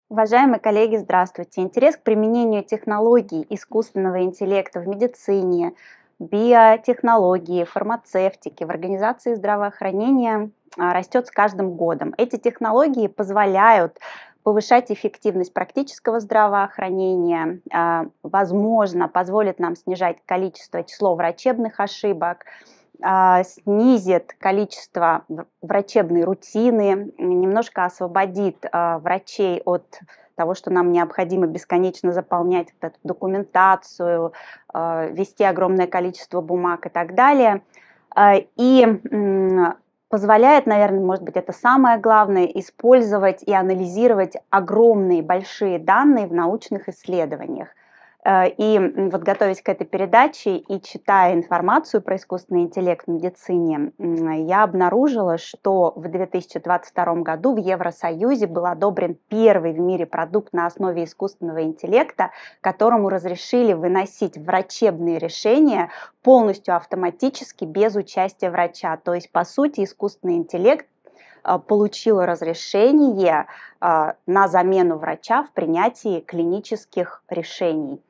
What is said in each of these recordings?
Уважаемые коллеги, здравствуйте! Интерес к применению технологий искусственного интеллекта в медицине, биотехнологии, фармацевтике, в организации здравоохранения растет с каждым годом. Эти технологии позволяют повышать эффективность практического здравоохранения, возможно, позволит нам снижать число врачебных ошибок, снизит количество врачебной рутины, немножко освободит врачей от того, что нам необходимо бесконечно заполнять вот эту документацию, вести огромное количество бумаг и так далее. И позволяет, наверное, может быть, это самое главное, использовать и анализировать огромные большие данные в научных исследованиях. Вот готовясь к этой передаче и читая информацию про искусственный интеллект в медицине, я обнаружила, что в 2022 году в Евросоюзе был одобрен первый в мире продукт на основе искусственного интеллекта, которому разрешили выносить врачебные решения полностью автоматически, без участия врача. То есть, по сути, искусственный интеллект получил разрешение на замену врача в принятии клинических решений.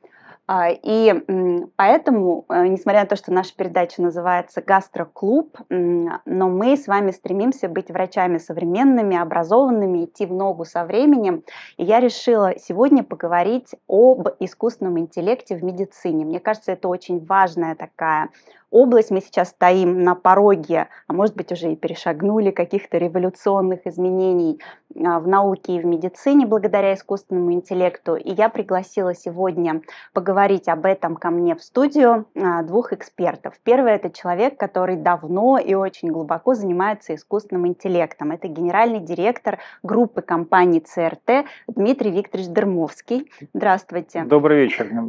Поэтому, несмотря на то, что наша передача называется «Гастроклуб», но мы с вами стремимся быть врачами современными, образованными, идти в ногу со временем. И я решила сегодня поговорить об искусственном интеллекте в медицине. Мне кажется, это очень важная такая область. Мы сейчас стоим на пороге, а может быть, уже и перешагнули каких-то революционных изменений в науке и в медицине благодаря искусственному интеллекту. И я пригласила сегодня поговорить об этом ко мне в студию двух экспертов. Первый – это человек, который давно и очень глубоко занимается искусственным интеллектом. Это генеральный директор группы компаний ЦРТ Дмитрий Викторович Дермовский. Здравствуйте. Добрый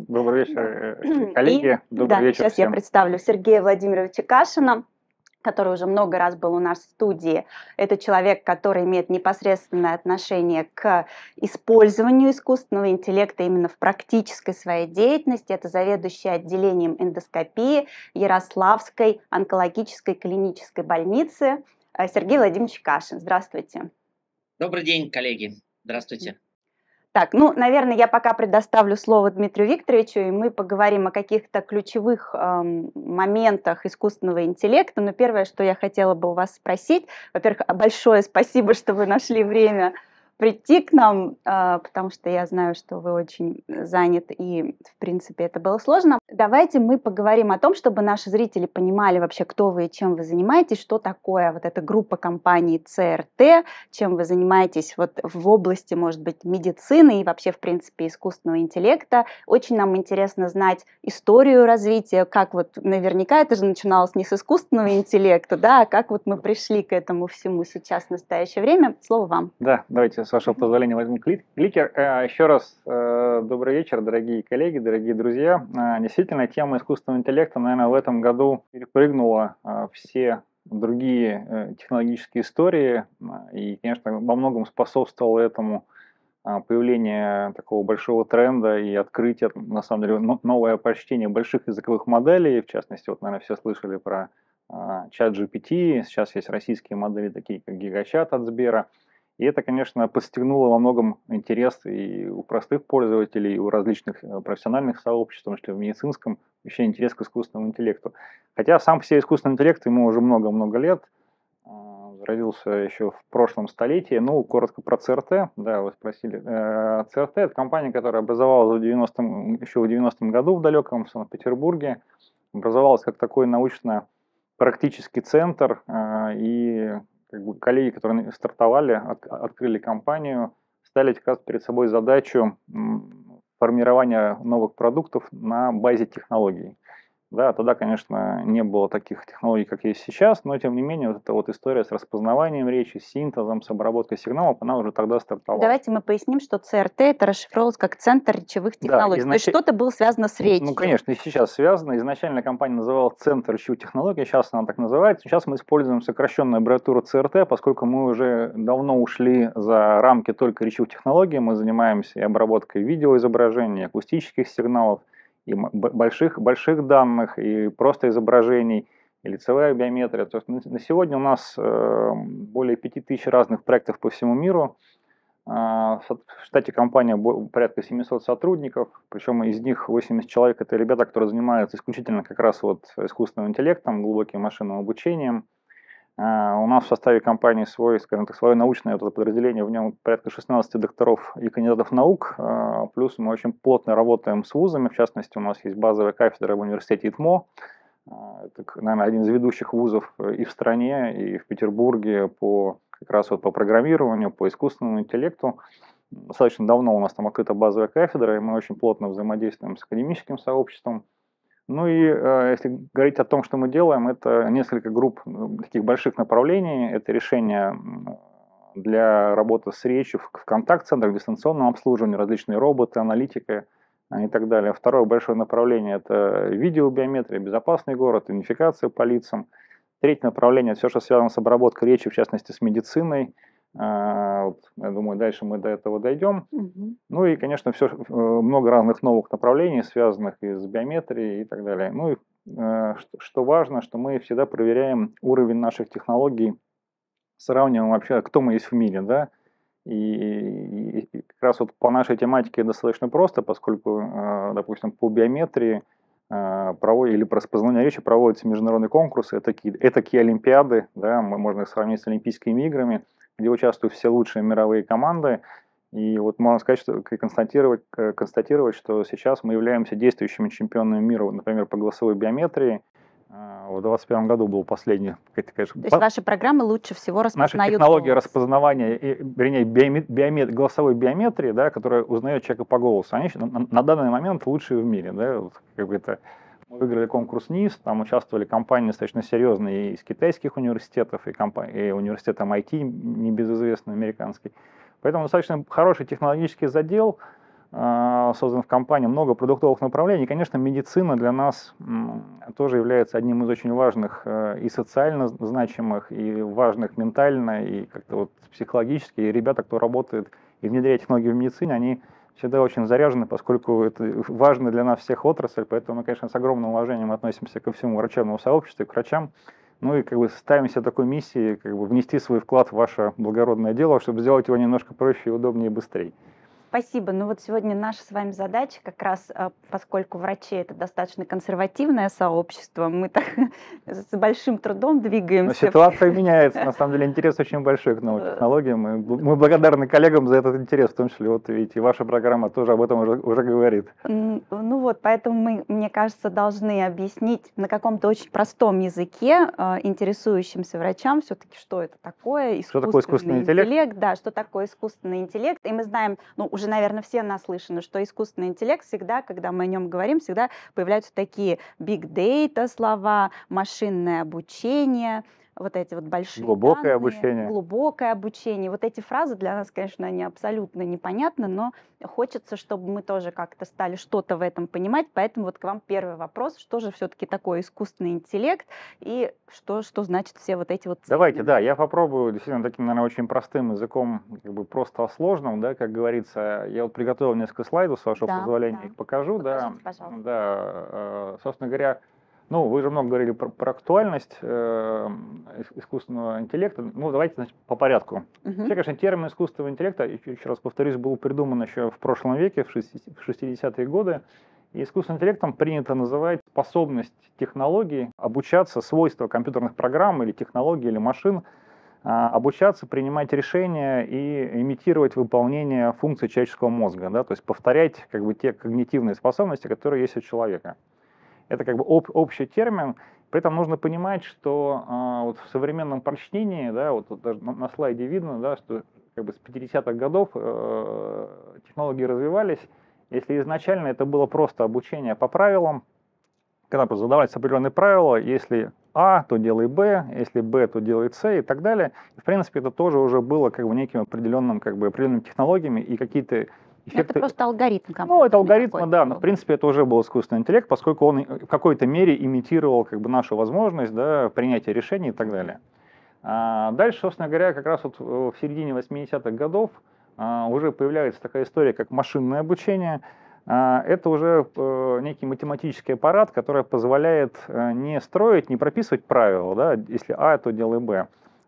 вечер, коллеги. Добрый вечер сейчас я всем. представлю Сергея Владимировича Кашина, который уже много раз был у нас в студии. Это человек, который имеет непосредственное отношение к использованию искусственного интеллекта именно в практической своей деятельности. Это заведующий отделением эндоскопии Ярославской онкологической клинической больницы Сергей Владимирович Кашин. Здравствуйте. Добрый день, коллеги. Здравствуйте. Так, наверное, я пока предоставлю слово Дмитрию Викторовичу, и мы поговорим о каких-то ключевых моментах искусственного интеллекта. Но первое, что я хотела бы у вас спросить, во-первых, большое спасибо, что вы нашли время прийти к нам, потому что я знаю, что вы очень заняты, и, в принципе, это было сложно. Давайте мы поговорим о том, чтобы наши зрители понимали вообще, кто вы и чем вы занимаетесь, что такое вот эта группа компаний ЦРТ, чем вы занимаетесь вот в области, может быть, медицины и вообще, в принципе, искусственного интеллекта. Очень нам интересно знать историю развития, как вот наверняка это же начиналось не с искусственного интеллекта, да, а как вот мы пришли к этому всему сейчас в настоящее время. Слово вам. Да, давайте, с вашего позволения, возьму кликер. Еще раз добрый вечер, дорогие коллеги, дорогие друзья. Действительно, тема искусственного интеллекта, наверное, в этом году перепрыгнула все другие технологические истории, и, конечно, во многом способствовало этому появление такого большого тренда и открытие, на самом деле, новое почтение больших языковых моделей. В частности, вот, наверное, все слышали про чат GPT, сейчас есть российские модели, такие как GigaChat от Сбера. И это, конечно, подстегнуло во многом интерес и у простых пользователей, и у различных профессиональных сообществ, в том числе в медицинском, еще интерес к искусственному интеллекту. Хотя сам по себе искусственный интеллект, ему уже много-много лет, родился еще в прошлом столетии. Коротко про ЦРТ, да, вы спросили. ЦРТ – это компания, которая образовалась еще в 90-м году в далеком Санкт-Петербурге. Образовалась как такой научно-практический центр, и коллеги, которые стартовали, открыли компанию, ставили как раз перед собой задачу формирования новых продуктов на базе технологий. Да, тогда, конечно, не было таких технологий, как есть сейчас, но, тем не менее, вот эта вот история с распознаванием речи, с синтезом, с обработкой сигналов, она уже тогда стартовала. Давайте мы поясним, что ЦРТ это расшифровывалось как Центр речевых технологий. То есть что-то было связано с речью. Конечно, и сейчас связано. Изначально компания называлась Центр речевых технологий, сейчас она так называется. Сейчас мы используем сокращенную аббревиатуру ЦРТ, поскольку мы уже давно ушли за рамки только речевых технологий. Мы занимаемся и обработкой видеоизображений, акустических сигналов, и больших данных, и просто изображений, и лицевая биометрия. То есть на сегодня у нас более 5000 разных проектов по всему миру. В штате компании порядка 700 сотрудников, причем из них 80 человек — это ребята, которые занимаются исключительно как раз вот искусственным интеллектом, глубоким машинным обучением. У нас в составе компании скажем так, свое научное вот это подразделение, в нем порядка 16 докторов и кандидатов наук, плюс мы очень плотно работаем с вузами, в частности, у нас есть базовая кафедра в университете ИТМО, это, наверное, один из ведущих вузов и в стране, и в Петербурге как раз вот по программированию, по искусственному интеллекту. Достаточно давно у нас там открыта базовая кафедра, и мы очень плотно взаимодействуем с академическим сообществом. Ну и если говорить о том, что мы делаем, это несколько групп таких больших направлений. Это решения для работы с речью в контакт-центрах, дистанционном обслуживании, различные роботы, аналитика и так далее. Второе большое направление — это видеобиометрия, безопасный город, идентификация по лицам. Третье направление — это все, что связано с обработкой речи, в частности, с медициной. Вот, я думаю, дальше мы до этого дойдем. Ну и, конечно, много разных новых направлений, связанных и с биометрией и так далее. Ну и что важно, что мы всегда проверяем уровень наших технологий, сравниваем вообще, кто мы есть в мире, да. И как раз вот по нашей тематике достаточно просто, поскольку, допустим, по биометрии или по распознаванию речи проводятся международные конкурсы, этакие олимпиады, да, можно их сравнить с Олимпийскими играми, где участвуют все лучшие мировые команды. И вот можно сказать, констатировать, что сейчас мы являемся действующими чемпионами мира, например, по голосовой биометрии. В 2021 году был последний. То есть ваши программы лучше всего распознают Наша технология голос. распознавания, вернее, голосовой биометрии, да, которая узнает человека по голосу, они на данный момент лучшие в мире. Да, вот, мы выиграли конкурс НИС, там участвовали компании достаточно серьезные из китайских университетов, и университет MIT, небезызвестный американский. Поэтому достаточно хороший технологический задел создан в компании, много продуктовых направлений. И, конечно, медицина для нас тоже является одним из очень важных и социально значимых, и важных ментально, и как-то вот психологически. И ребята, кто работает и внедряет технологии в медицине, они всегда очень заряжены, поскольку это важно для нас всех отрасль. Поэтому мы, конечно, с огромным уважением относимся ко всему врачебному сообществу и к врачам. Ну и ставим себе такой миссией внести свой вклад в ваше благородное дело, чтобы сделать его немножко проще и удобнее и быстрее. Спасибо. Ну вот сегодня наша с вами задача, как раз поскольку врачи — это достаточно консервативное сообщество, мы так с большим трудом двигаемся. Но ситуация меняется. На самом деле интерес очень большой к новым технологиям. Мы благодарны коллегам за этот интерес, в том числе, вот видите, ваша программа тоже об этом уже говорит. Ну вот, поэтому мы, мне кажется, должны объяснить на каком-то очень простом языке интересующимся врачам все-таки, что это такое, что такое искусственный интеллект. Да, что такое искусственный интеллект. И мы знаем, уже, наверное, все наслышаны, что искусственный интеллект всегда, когда мы о нем говорим, всегда появляются такие big data слова, машинное обучение, вот эти вот большие глубокое данные, глубокое обучение. Вот эти фразы для нас, конечно, они абсолютно непонятны, но хочется, чтобы мы тоже как-то стали что-то в этом понимать. Поэтому вот к вам первый вопрос: что же все-таки такое искусственный интеллект и что значит все вот эти вот цифры? Давайте, да, я попробую действительно таким, наверное, очень простым языком, просто о сложном, да, как говорится. Я вот приготовил несколько слайдов, с вашего позволения, их покажу. Покажите, пожалуйста. Да, собственно говоря, вы же много говорили про актуальность искусственного интеллекта. Давайте, значит, по порядку. Вообще, конечно, термин искусственного интеллекта, еще раз повторюсь, был придуман еще в прошлом веке, в 60-е годы. И искусственным интеллектом принято называть способность технологий обучаться, свойства компьютерных программ или технологий, или машин, обучаться принимать решения и имитировать выполнение функций человеческого мозга, да, то есть повторять те когнитивные способности, которые есть у человека. Это общий термин. При этом нужно понимать, что вот в современном прочтении, да, вот даже на слайде видно, да, что с 50-х годов технологии развивались. Если изначально это было просто обучение по правилам, когда задавались определенные правила, если А, то делай Б, если Б, то делай С и так далее. И, в принципе, это тоже уже было неким определенными технологиями и какие-то эффекты. Это просто алгоритм. Это алгоритм, да, но в принципе это уже был искусственный интеллект, поскольку он в какой-то мере имитировал нашу возможность, да, принятия решений и так далее. Дальше, собственно говоря, как раз вот в середине 80-х годов уже появляется такая история, как машинное обучение. Это уже некий математический аппарат, который позволяет не строить, не прописывать правила, да, если А, то делай Б,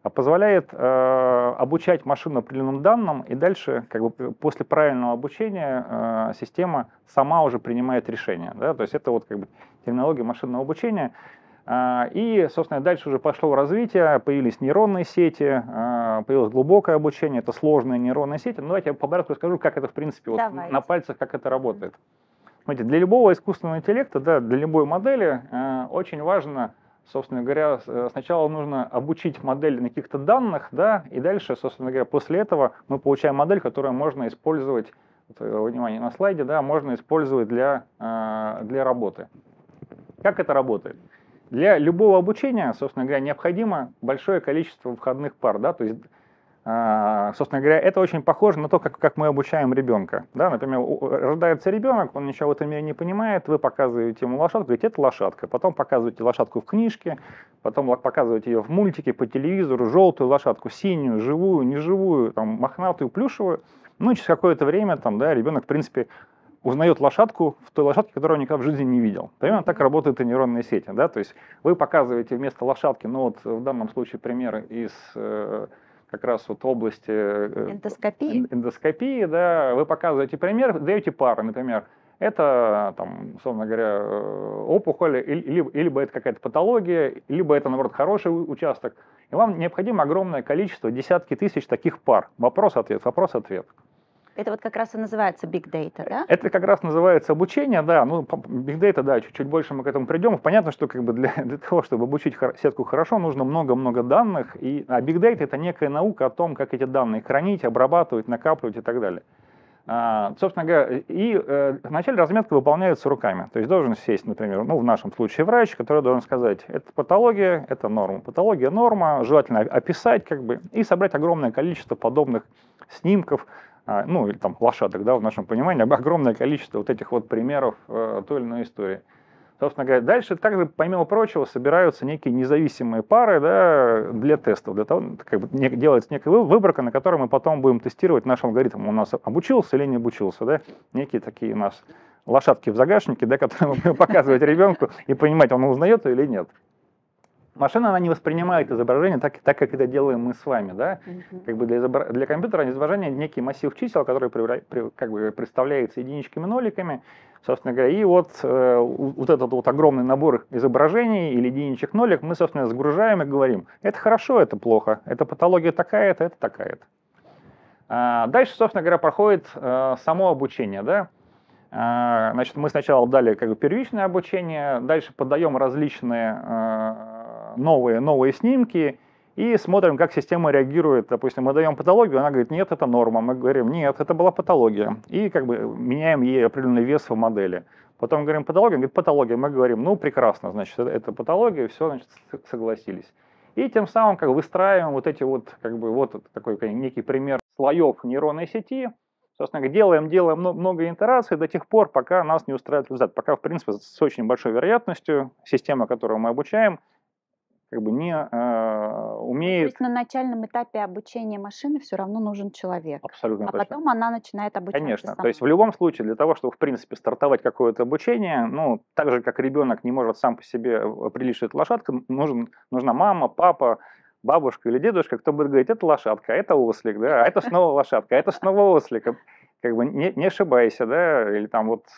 а позволяет обучать машину определенным данным, и дальше, как бы, после правильного обучения, система сама уже принимает решение. Да? То есть это вот как бы терминология машинного обучения. И, собственно, дальше уже пошло развитие, появились нейронные сети, появилось глубокое обучение, это сложные нейронные сети. Но давайте я по порядку расскажу, как это, в принципе, вот на пальцах, как это работает. Смотрите, для любого искусственного интеллекта, да, для любой модели очень важно, собственно говоря, сначала нужно обучить модель на каких-то данных, да, и дальше, собственно говоря, после этого мы получаем модель, которую можно использовать, внимание на слайде, да, можно использовать для работы. Как это работает? Для любого обучения, собственно говоря, необходимо большое количество входных пар, да, то есть, собственно говоря, это очень похоже на то, как мы обучаем ребенка. Да? Например, рождается ребенок, он ничего в этом мире не понимает, вы показываете ему лошадку, говорите, это лошадка, потом показываете лошадку в книжке, потом показываете ее в мультике, по телевизору, желтую лошадку, синюю, живую, неживую, там, мохнатую, плюшевую. Ну, через какое-то время там, да, ребенок, в принципе, узнает лошадку в той лошадке, которую он никогда в жизни не видел. Примерно так работают и нейронные сети. Да? То есть вы показываете вместо лошадки, ну вот в данном случае пример из как раз вот области эндоскопии, да, вы показываете пример, даете пары, например, это, там, условно говоря, опухоль, либо это какая-то патология, либо это, наоборот, хороший участок. И вам необходимо огромное количество, десятки тысяч таких пар. Вопрос-ответ, вопрос-ответ. Это вот как раз и называется Big Data, да? Это как раз называется обучение, да. Ну, Big Data, да, чуть больше мы к этому придем. Понятно, что как бы для того, чтобы обучить сетку хорошо, нужно много-много данных. А Big Data — это некая наука о том, как эти данные хранить, обрабатывать, накапливать и так далее. Собственно говоря, вначале разметка выполняется руками. То есть должен сесть, например, ну, в нашем случае врач, который должен сказать, это патология, это норма. Патология — норма, желательно описать, как бы, и собрать огромное количество подобных снимков, ну, или там лошадок, да, в нашем понимании, огромное количество вот этих вот примеров той или иной истории. Собственно говоря, дальше также, помимо прочего, собираются некие независимые пары, да, для тестов, для того, как бы делается некая выборка, на которой мы потом будем тестировать наш алгоритм, он у нас обучился или не обучился, да, некие такие у нас лошадки в загашнике, да, которые мы будем показывать ребенку и понимать, он узнает или нет. Машина, она не воспринимает изображение так, как это делаем мы с вами, да. Как бы для компьютера изображение некий массив чисел, который как бы представляется единичками, ноликами, собственно говоря, и вот этот вот огромный набор изображений или единичек, нолик мы, собственно, загружаем и говорим, это хорошо, это плохо, это патология такая-то, это такая-то. Дальше, собственно говоря, проходит само обучение, да. Значит, мы сначала дали как бы первичное обучение, дальше подаем различные новые снимки и смотрим, как система реагирует. Допустим, мы даем патологию, она говорит, нет, это норма. Мы говорим, нет, это была патология. И как бы меняем ей определенный вес в модели. Потом говорим, патология, говорит, патология. Мы говорим, ну, прекрасно, значит, это патология, все, значит, согласились. И тем самым как бы выстраиваем вот эти вот, как бы, вот такой некий пример слоев нейронной сети. Собственно, делаем много итераций до тех пор, пока нас не устраивает результат. Пока, в принципе, с очень большой вероятностью система, которую мы обучаем, как бы не умеет... То есть на начальном этапе обучения машины все равно нужен человек. Абсолютно а точно. Потом она начинает обучаться Конечно. сама. То есть в любом случае для того, чтобы в принципе стартовать какое-то обучение, ну, так же, как ребенок не может сам по себе определить, что это лошадка, нужна мама, папа, бабушка или дедушка, кто будет говорить, это лошадка, это ослик, да, а это снова лошадка, а это снова ослик. Как бы не ошибайся, да, или там вот...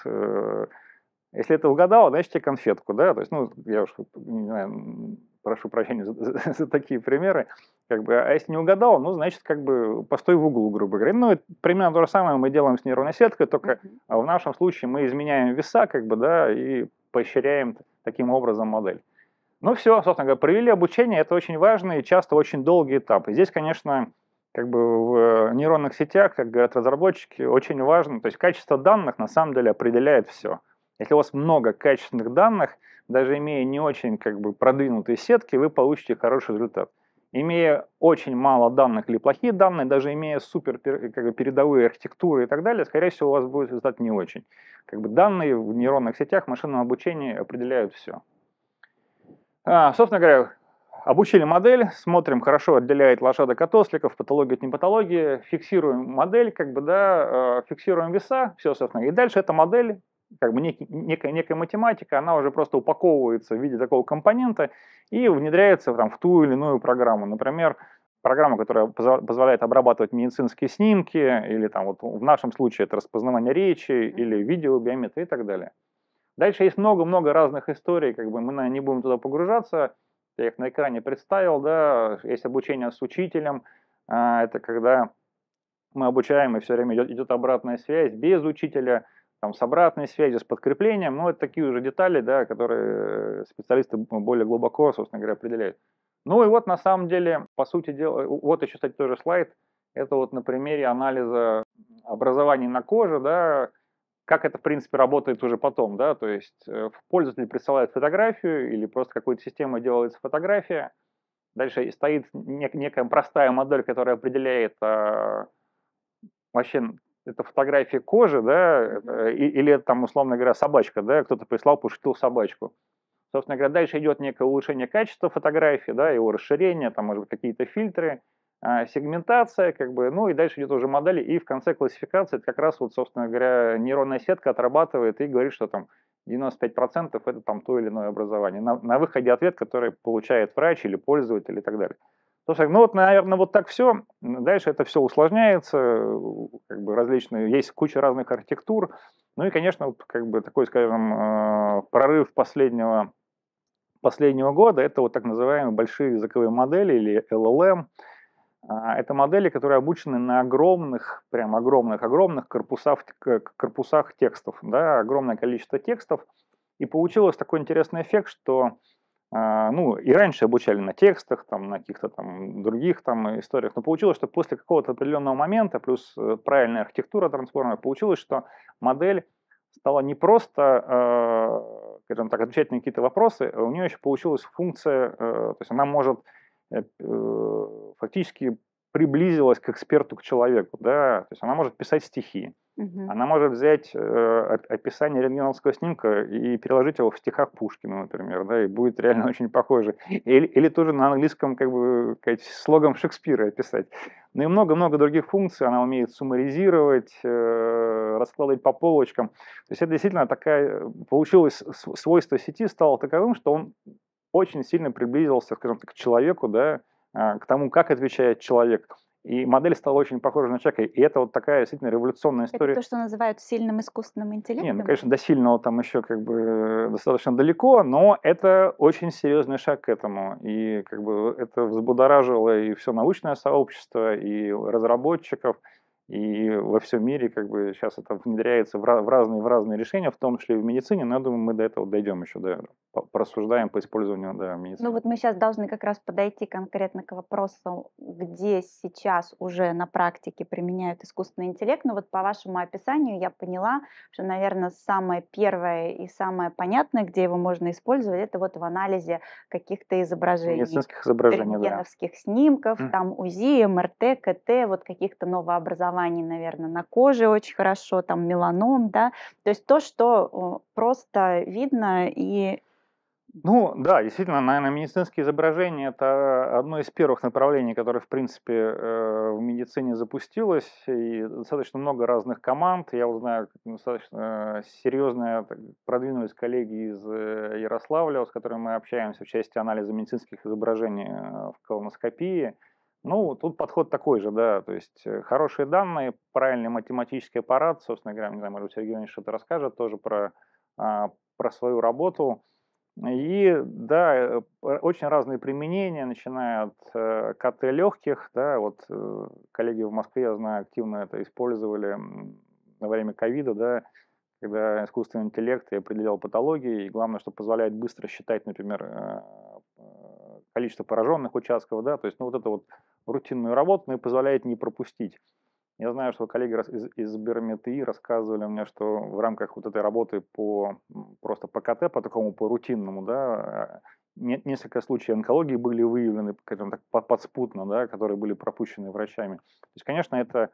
Если это угадал, значит тебе конфетку, да, то есть, ну, я уж не знаю, прошу прощения за такие примеры, как бы, а если не угадал, ну, значит, как бы, постой в углу, грубо говоря. Ну, это примерно то же самое мы делаем с нейронной сеткой, только в нашем случае мы изменяем веса, как бы, да, и поощряем таким образом модель. Ну, все, собственно говоря, провели обучение, это очень важный и часто очень долгий этап. И здесь, конечно, как бы в нейронных сетях, как говорят разработчики, очень важно, то есть качество данных на самом деле определяет все. Если у вас много качественных данных, даже имея не очень как бы продвинутые сетки, вы получите хороший результат. Имея очень мало данных или плохие данные, даже имея супер как бы, передовые архитектуры и так далее, скорее всего, у вас будет результат не очень. Как бы данные в нейронных сетях, машинном обучении определяют все. Собственно говоря, обучили модель, смотрим, хорошо отделяет лошадок от осликов, патология от непатологии, фиксируем модель, как бы, да, фиксируем веса, все, собственно. И дальше эта модель, как бы некая математика, она уже просто упаковывается в виде такого компонента и внедряется там, в ту или иную программу. Например, программа, которая позволяет обрабатывать медицинские снимки, или там вот в нашем случае это распознавание речи, или видеобиометрия и так далее. Дальше есть много-много разных историй, как бы мы, наверное, не будем туда погружаться, я их на экране представил, да, есть обучение с учителем, это когда мы обучаем, и все время идет обратная связь без учителя, там, с обратной связью, с подкреплением, но это такие уже детали, да, которые специалисты более глубоко, собственно говоря, определяют. Ну и вот на самом деле, по сути дела, вот еще, кстати, тоже слайд, это вот на примере анализа образований на коже, да, как это, в принципе, работает уже потом, да, то есть пользователь присылает фотографию или просто какой-то системой делается фотография, дальше стоит некая простая модель, которая определяет вообще это фотография кожи, да, или это там, условно говоря, собачка, да, кто-то прислал, пошутил собачку. Собственно говоря, дальше идет некое улучшение качества фотографии, да, его расширение, там, может быть, какие-то фильтры, сегментация, как бы, ну и дальше идет уже модели, и в конце классификации это как раз вот, собственно говоря, нейронная сетка отрабатывает и говорит, что там 95% это там то или иное образование. На выходе ответ, который получает врач или пользователь и так далее. Ну вот, наверное, вот так все. Дальше это все усложняется, как бы различные, есть куча разных архитектур. Ну и, конечно, вот как бы такой, скажем, прорыв последнего года, это вот так называемые большие языковые модели или LLM. Это модели, которые обучены на огромных, прям огромных корпусах текстов, да, огромное количество текстов. И получилось такой интересный эффект, что ну, и раньше обучали на текстах, там, на каких-то там других там историях, но получилось, что после какого-то определенного момента, плюс правильная архитектура трансформера, получилось, что модель стала не просто, скажем так, отвечать на какие-то вопросы, а у нее еще получилась функция, то есть она может фактически приблизилась к эксперту, к человеку, да, то есть она может писать стихи, она может взять описание рентгеновского снимка и переложить его в стихах Пушкина, например, да, и будет реально очень похоже. Или тоже на английском, как бы, сказать, слогом Шекспира описать. Ну и много-много других функций. Она умеет суммаризировать, раскладывать по полочкам. То есть это действительно такая, получилось, свойство сети стало таковым, что он очень сильно приблизился, скажем так, к человеку, да, к тому, как отвечает человек. И модель стала очень похожа на человека. И это вот такая действительно революционная Это история. то, что называют сильным искусственным Не, интеллектом? ну, конечно, до сильного там еще как бы достаточно далеко, но это очень серьезный шаг к этому. И как бы это взбудоражило и все научное сообщество, и разработчиков, и во всем мире как бы сейчас это внедряется в разные решения, в том числе и в медицине, но я думаю, мы до этого дойдем еще, да, порассуждаем по использованию, да, в Ну медицине. вот мы сейчас должны как раз подойти конкретно к вопросу, где сейчас уже на практике применяют искусственный интеллект. Но вот по вашему описанию я поняла, что, наверное, самое первое и самое понятное, где его можно использовать, это вот в анализе каких-то изображений, Медицинских изображений, да. рентгеновских снимков, там УЗИ, МРТ, КТ, вот каких-то новообразований, наверное, на коже очень хорошо, там меланом, да. То есть то, что просто видно и Ну да, действительно, наверное, медицинские изображения – это одно из первых направлений, которое, в принципе, в медицине запустилось, и достаточно много разных команд. Я вот знаю, достаточно серьезно продвинулись коллеги из Ярославля, с которыми мы общаемся в части анализа медицинских изображений в колоноскопии. Ну, тут подход такой же, да, то есть хорошие данные, правильный математический аппарат, собственно говоря, не знаю, может быть, Сергей Иванович что-то расскажет тоже про свою работу. И да, очень разные применения, начиная от КТ легких, да, вот коллеги в Москве, я знаю, активно это использовали на время ковида, да, когда искусственный интеллект и определял патологии, и главное, что позволяет быстро считать, например, количество пораженных участков, да, то есть, ну, вот это вот рутинную работу, но и позволяет не пропустить. Я знаю, что коллеги из Сбермети рассказывали мне, что в рамках вот этой работы просто по КТ, по такому, по рутинному, да, несколько случаев онкологии были выявлены, скажем так, подспутно, да, которые были пропущены врачами. То есть, конечно, это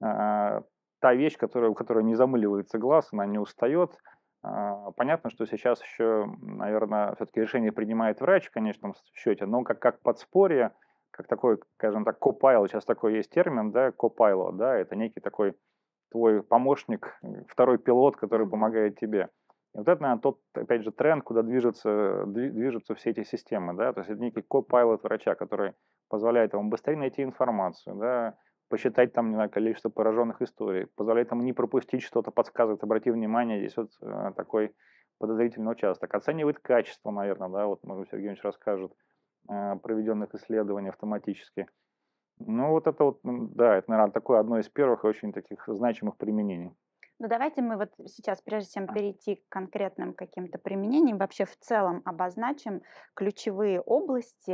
та вещь, у которой не замыливается глаз, она не устает. Понятно, что сейчас еще, наверное, все-таки решение принимает врач в конечном счете, но как подспорье, как такой, скажем так, copilot, сейчас такой есть термин, да, copilot, да, это некий такой твой помощник, второй пилот, который помогает тебе. И вот это, наверное, тот, опять же, тренд, куда движутся все эти системы, да, то есть это некий copilot врача, который позволяет ему быстрее найти информацию, да, посчитать там, не знаю, количество пораженных историй, позволяет ему не пропустить что-то, подсказывает, обрати внимание, здесь вот такой подозрительный участок. Оценивает качество, наверное, да, вот, может, Сергей Ильич расскажет, проведенных исследований автоматически. Ну, вот это вот, да, это, наверное, такое одно из первых и очень таких значимых применений. Ну, давайте мы вот сейчас, прежде чем перейти к конкретным каким-то применениям, вообще в целом обозначим ключевые области,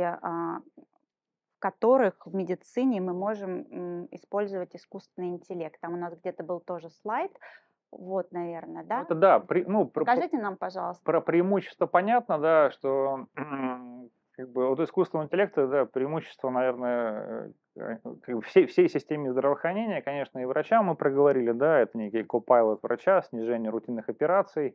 в которых в медицине мы можем использовать искусственный интеллект. Там у нас где-то был тоже слайд, вот, наверное, Ну, да? это да, Покажите нам, пожалуйста. про преимущество понятно, да, что как бы от искусственного интеллекта, да, преимущество, наверное, как бы всей системе здравоохранения, конечно, и врачам мы проговорили, да, это некий копайлот врача, снижение рутинных операций,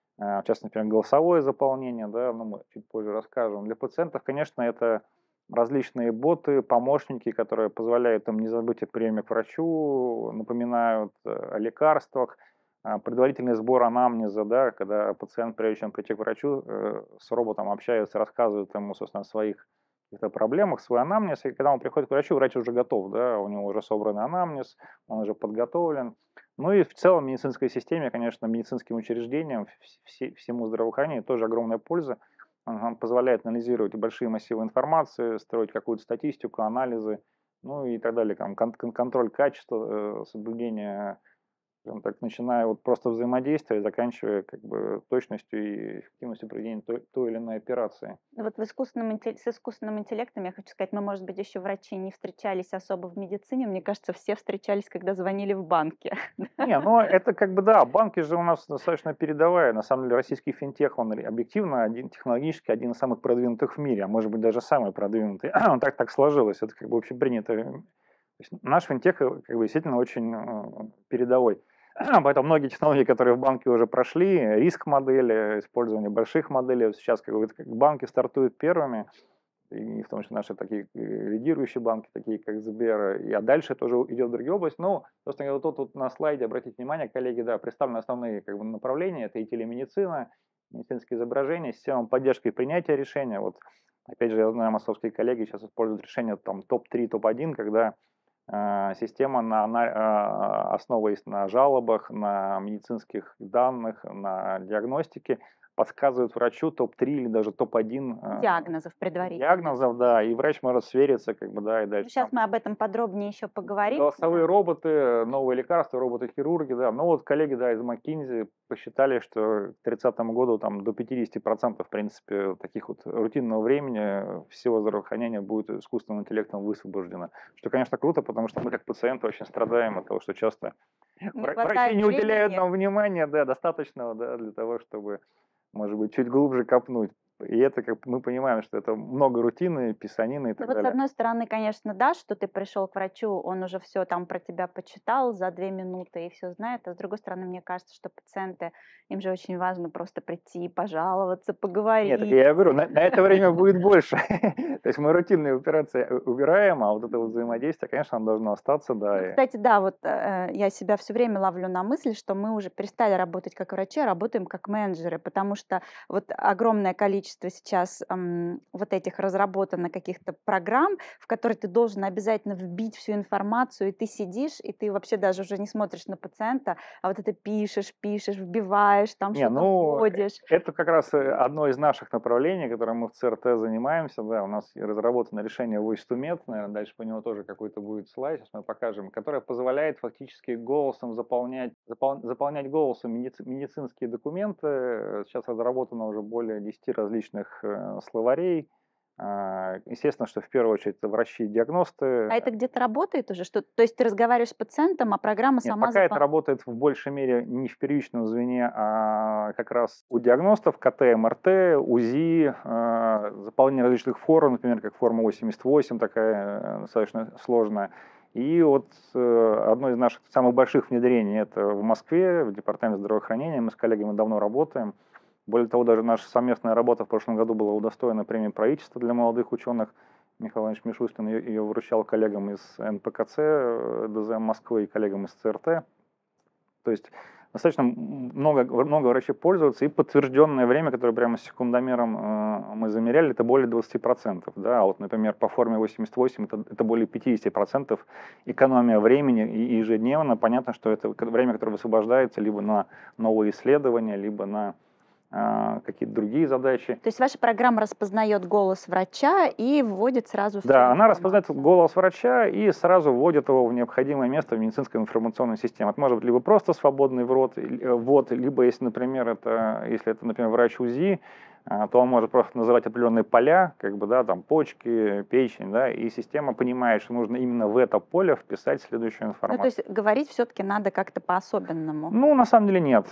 в частности, например, голосовое заполнение, да, ну, мы чуть позже расскажем. Для пациентов, конечно, это различные боты, помощники, которые позволяют им не забыть о приеме к врачу, напоминают о лекарствах, предварительный сбор анамнеза, да, когда пациент, прежде чем прийти к врачу, с роботом общается, рассказывает ему, собственно, о своих каких-то проблемах, свой анамнез, и когда он приходит к врачу, врач уже готов, да, у него уже собран анамнез, он уже подготовлен. Ну и в целом медицинской системе, конечно, медицинским учреждениям, всему здравоохранению тоже огромная польза. Он позволяет анализировать большие массивы информации, строить какую-то статистику, анализы, ну и так далее. Контроль качества, соблюдение, скажем так, начиная вот просто взаимодействия, заканчивая как бы точностью и эффективностью проведения той или иной операции. Вот с искусственным интеллектом, я хочу сказать, мы, может быть, еще врачи не встречались особо в медицине. Мне кажется, все встречались, когда звонили в банки. Не, ну это как бы да, банки же у нас достаточно передовая. На самом деле российский финтех, он объективно технологически один из самых продвинутых в мире, а может быть даже самый продвинутый. Он так сложилось, это как бы общепринято. То есть наш финтех как бы действительно очень передовой. Поэтому многие технологии, которые в банке уже прошли, риск-модели, использование больших моделей, вот сейчас как бы банки стартуют первыми, и в том числе наши такие лидирующие банки, такие как Сбер, а дальше тоже идет в другие области. Но, собственно, вот тут вот на слайде, обратите внимание, коллеги, да, представлены основные как бы направления, это и телемедицина, медицинские изображения, система поддержки и принятия решения. Вот, опять же, я знаю, московские коллеги сейчас используют решение там топ-3, топ-1, когда система основываясь на жалобах, на медицинских данных, на диагностике, подсказывает врачу топ-3 или даже топ-1 Диагнозов предварительно. диагнозов, да, и врач может свериться, как бы, да, и дальше. Сейчас мы об этом подробнее еще поговорим. Голосовые роботы, новые лекарства, роботы-хирурги, да. Ну вот коллеги, да, из McKinsey посчитали, что к 30 году там до 50%, в принципе, таких вот рутинного времени всего здравоохранения будет искусственным интеллектом высвобождено. Что, конечно, круто, потому что мы как пациенты очень страдаем от того, что часто врачи не уделяют нам внимания, да, достаточного, да, для того, чтобы, может быть, чуть глубже копнуть. И это, как мы понимаем, что это много рутины, писанины и так Ну вот с далее. одной стороны, конечно, да, что ты пришел к врачу, он уже все там про тебя почитал за 2 минуты и все знает, а с другой стороны, мне кажется, что пациенты, им же очень важно просто прийти, пожаловаться, Нет, так поговорить. я говорю, на это время будет больше. То есть мы рутинные операции убираем, а вот это вот взаимодействие, конечно, оно должно остаться, Ну, да. кстати, да, вот я себя все время ловлю на мысли, что мы уже перестали работать как врачи, а работаем как менеджеры, потому что вот огромное количество сейчас вот этих разработано каких-то программ, в которые ты должен обязательно вбить всю информацию, и ты сидишь, и ты вообще даже уже не смотришь на пациента, а вот это пишешь, вбиваешь, там Не, что-то ну, вводишь. это как раз одно из наших направлений, которым мы в ЦРТ занимаемся, да, у нас разработано решение Voice to Med, наверное, дальше по нему тоже какой-то будет слайд, сейчас мы покажем, которое позволяет фактически голосом заполнять голосом медицинские документы. Сейчас разработано уже более 10 различных словарей. Естественно, что в первую очередь это врачи-диагносты. А это где-то работает уже? То есть ты разговариваешь с пациентом, а программа Нет, сама пока это работает в большей мере не в первичном звене, а как раз у диагностов КТ, МРТ, УЗИ, заполнение различных форм, например, как форма 88, такая достаточно сложная. И вот одно из наших самых больших внедрений это в Москве, в департаменте здравоохранения. Мы с коллегами давно работаем. Более того, даже наша совместная работа в прошлом году была удостоена премии правительства для молодых ученых. Михаил Иванович Мишустин ее вручал коллегам из НПКЦ ДЗМ Москвы и коллегам из ЦРТ. То есть достаточно много врачей пользуются, и подтвержденное время, которое прямо с секундомером мы замеряли, это более 20%. Да? А вот, например, по форме 88 это более 50% экономия времени и ежедневно. Понятно, что это время, которое высвобождается либо на новые исследования, либо на какие-то другие задачи. То есть ваша программа распознает голос врача и вводит сразу всю Да, она распознает информацию. голос врача и сразу вводит его в необходимое место в медицинской информационной системе. Это может быть либо просто свободный ввод, либо если, например, если это, например, врач УЗИ, то он может просто называть определенные поля, как бы, да, там почки, печень, да, и система понимает, что нужно именно в это поле вписать следующую Ну, информацию. то есть говорить все-таки надо как-то по-особенному. Ну, на самом деле нет.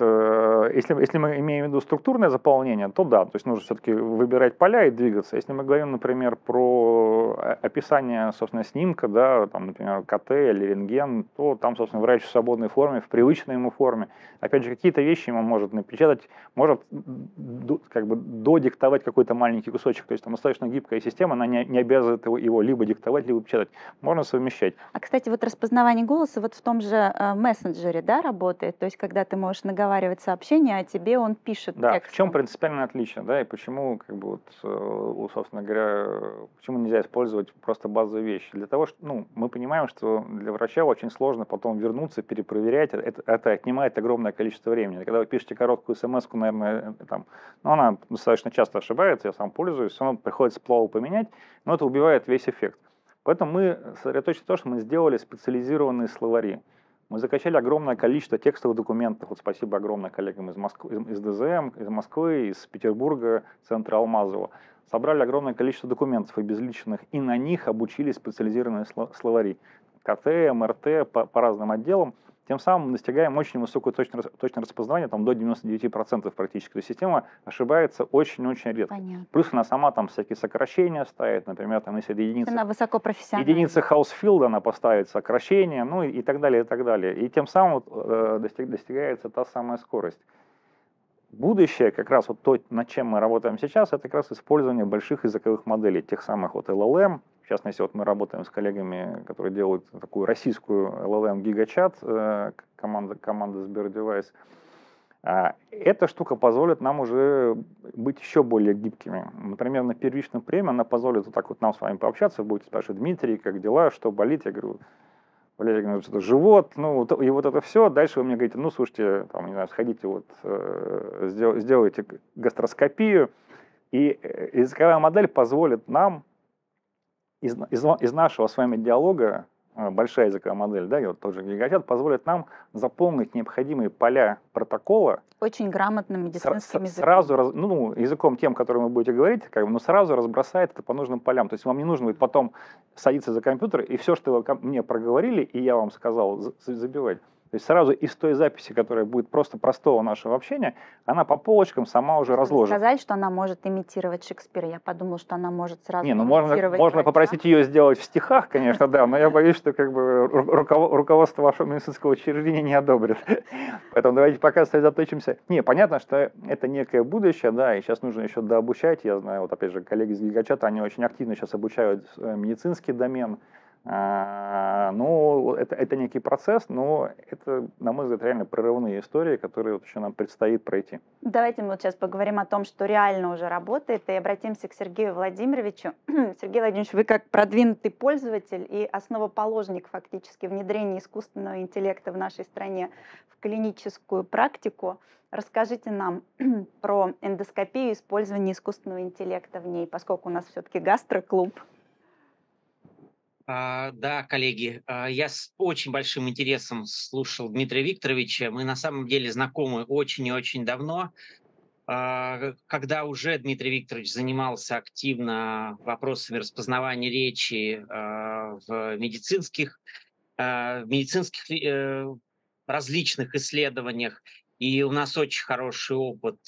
Если мы имеем в виду структурное заполнение, то да, то есть нужно все-таки выбирать поля и двигаться. Если мы говорим, например, про описание, собственно, снимка, да, там, например, КТ или рентген, то там, собственно, врач в свободной форме, в привычной ему форме. Опять же, какие-то вещи ему может напечатать, может как бы додиктовать какой-то маленький кусочек. То есть там достаточно гибкая система, она не обязывает его либо диктовать, либо печатать. Можно совмещать. А, кстати, вот распознавание голоса вот в том же мессенджере, да, работает? То есть когда ты можешь наговаривать сообщение, а тебе он пишет Да, текстом. в чем принципиальное отличие, да, и почему, как бы, собственно говоря, почему нельзя использовать просто базовые вещи? Для того, что, ну, мы понимаем, что для врача очень сложно потом вернуться, перепроверять, это отнимает огромное количество времени. Когда вы пишете короткую смс-ку, наверное, там, ну, она достаточно часто ошибается, я сам пользуюсь, все равно приходится плаву поменять, но это убивает весь эффект. Поэтому мы сосредоточились на том, что мы сделали специализированные словари. Мы закачали огромное количество текстовых документов. Вот спасибо огромное коллегам из Москвы, из ДЗМ, из Москвы, из Петербурга, центра Алмазова. Собрали огромное количество документов обезличенных, и на них обучили специализированные словари. КТ, МРТ по разным отделам. Тем самым достигаем очень высокую точное распознавание, там до 99% практически. То есть система ошибается очень-очень редко. Понятно. Плюс она сама там всякие сокращения ставит, например, там если единица... Она высокопрофессиональна. Единица Хаусфилда, она поставит сокращение, ну и так далее, и так далее. И тем самым достигается та самая скорость. Будущее, как раз вот то, над чем мы работаем сейчас, это как раз использование больших языковых моделей, тех самых вот LLM. В частности, вот мы работаем с коллегами, которые делают такую российскую LLM GigaChat, команда SberDevice. Эта штука позволит нам уже быть еще более гибкими. Например, на первичном приеме она позволит вот так вот нам с вами пообщаться. Вы будете спрашивать: Дмитрий, как дела, что болит? Я говорю: Валерий Игнатьевич, что-то живот, ну, и вот это все. Дальше вы мне говорите: ну, слушайте, там, не знаю, сходите, вот, сделайте гастроскопию. И языковая модель позволит нам из нашего с вами диалога, большая языковая модель, да, и вот тот же GigaChat, позволит нам заполнить необходимые поля протокола Очень грамотным медицинским языком. сразу, ну, языком тем, которым вы будете говорить, как бы, но сразу разбросает это по нужным полям. То есть вам не нужно будет потом садиться за компьютер и все, что вы мне проговорили, и я вам сказал, забивать. То есть сразу из той записи, которая будет просто простого нашего общения, она по полочкам сама уже разложена. Сказать, что она может имитировать Шекспира. Я подумала, что она может сразу Не, ну имитировать можно врача. попросить ее сделать в стихах, конечно, да, но я боюсь, что как бы руководство вашего медицинского учреждения не одобрит. Поэтому давайте пока сосредоточимся. Не, понятно, что это некое будущее, да, и сейчас нужно еще дообучать. Я знаю, вот опять же, коллеги из GigaChat, они очень активно сейчас обучают медицинский домен. Ну, это некий процесс, но это, на мой взгляд, реально прорывные истории, которые вот еще нам предстоит пройти. Давайте мы вот сейчас поговорим о том, что реально уже работает, и обратимся к Сергею Владимировичу. Сергей Владимирович, вы как продвинутый пользователь и основоположник фактически внедрения искусственного интеллекта в нашей стране в клиническую практику, расскажите нам про эндоскопию и использование искусственного интеллекта в ней, поскольку у нас все-таки гастроклуб. Да, коллеги, я с очень большим интересом слушал Дмитрия Викторовича. Мы на самом деле знакомы очень и очень давно. Когда уже Дмитрий Викторович занимался активно вопросами распознавания речи в медицинских различных исследованиях, и у нас очень хороший опыт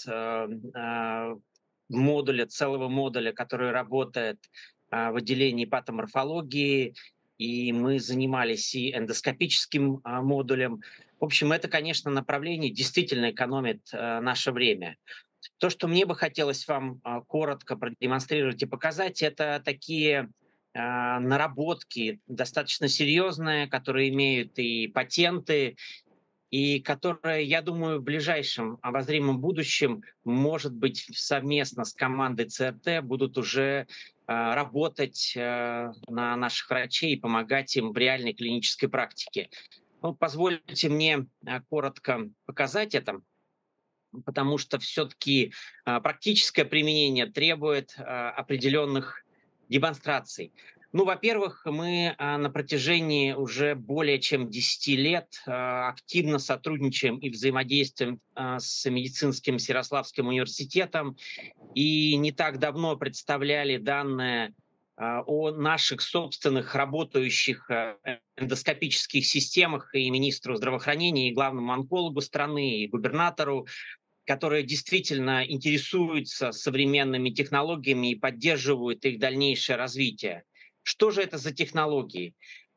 целого модуля, который работает в отделении патоморфологии, и мы занимались и эндоскопическим модулем. В общем, это, конечно, направление действительно экономит наше время. То, что мне бы хотелось вам коротко продемонстрировать и показать, это такие наработки достаточно серьезные, которые имеют и патенты, и которая, я думаю, в ближайшем обозримом будущем, может быть, совместно с командой ЦРТ будут уже работать на наших врачей и помогать им в реальной клинической практике. Ну, позвольте мне коротко показать это, потому что все-таки практическое применение требует определенных демонстраций. Ну, во-первых, мы на протяжении уже более чем 10 лет активно сотрудничаем и взаимодействуем с медицинским Ярославским университетом, и не так давно представляли данные о наших собственных работающих эндоскопических системах и министру здравоохранения, и главному онкологу страны, и губернатору, которые действительно интересуются современными технологиями и поддерживают их дальнейшее развитие. Что же это за технологии?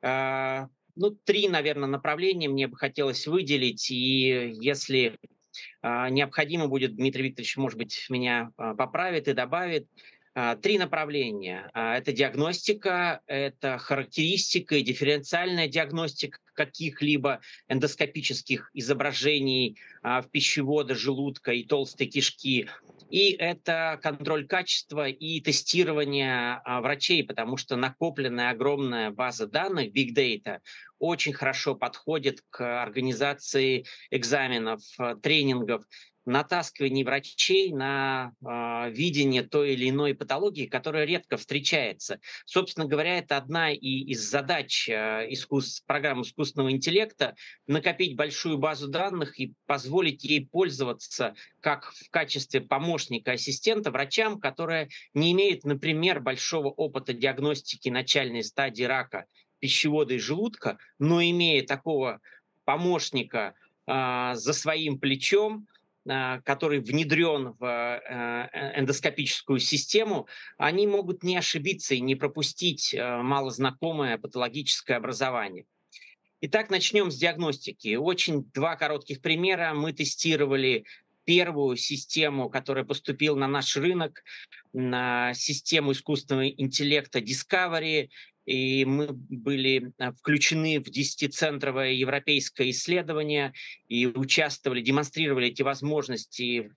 Ну, три, наверное, направления мне бы хотелось выделить, и если необходимо будет, Дмитрий Викторович, может быть, меня поправит и добавит. Три направления. Это диагностика, это характеристика и дифференциальная диагностика каких-либо эндоскопических изображений в пищевода, желудка и толстой кишки. И это контроль качества и тестирование врачей, потому что накопленная огромная база данных, big data, очень хорошо подходит к организации экзаменов, тренингов, натаскивание врачей на видение той или иной патологии, которая редко встречается. Собственно говоря, это одна из задач программы искусственного интеллекта — накопить большую базу данных и позволить ей пользоваться как в качестве помощника, ассистента врачам, которые не имеют, например, большого опыта диагностики начальной стадии рака пищевода и желудка, но имея такого помощника за своим плечом, который внедрен в эндоскопическую систему, они могут не ошибиться и не пропустить малознакомое патологическое образование. Итак, начнем с диагностики. Очень два коротких примера. Мы тестировали первую систему, которая поступила на наш рынок, на систему искусственного интеллекта Discovery, и мы были включены в 10-центровое европейское исследование и участвовали, демонстрировали эти возможности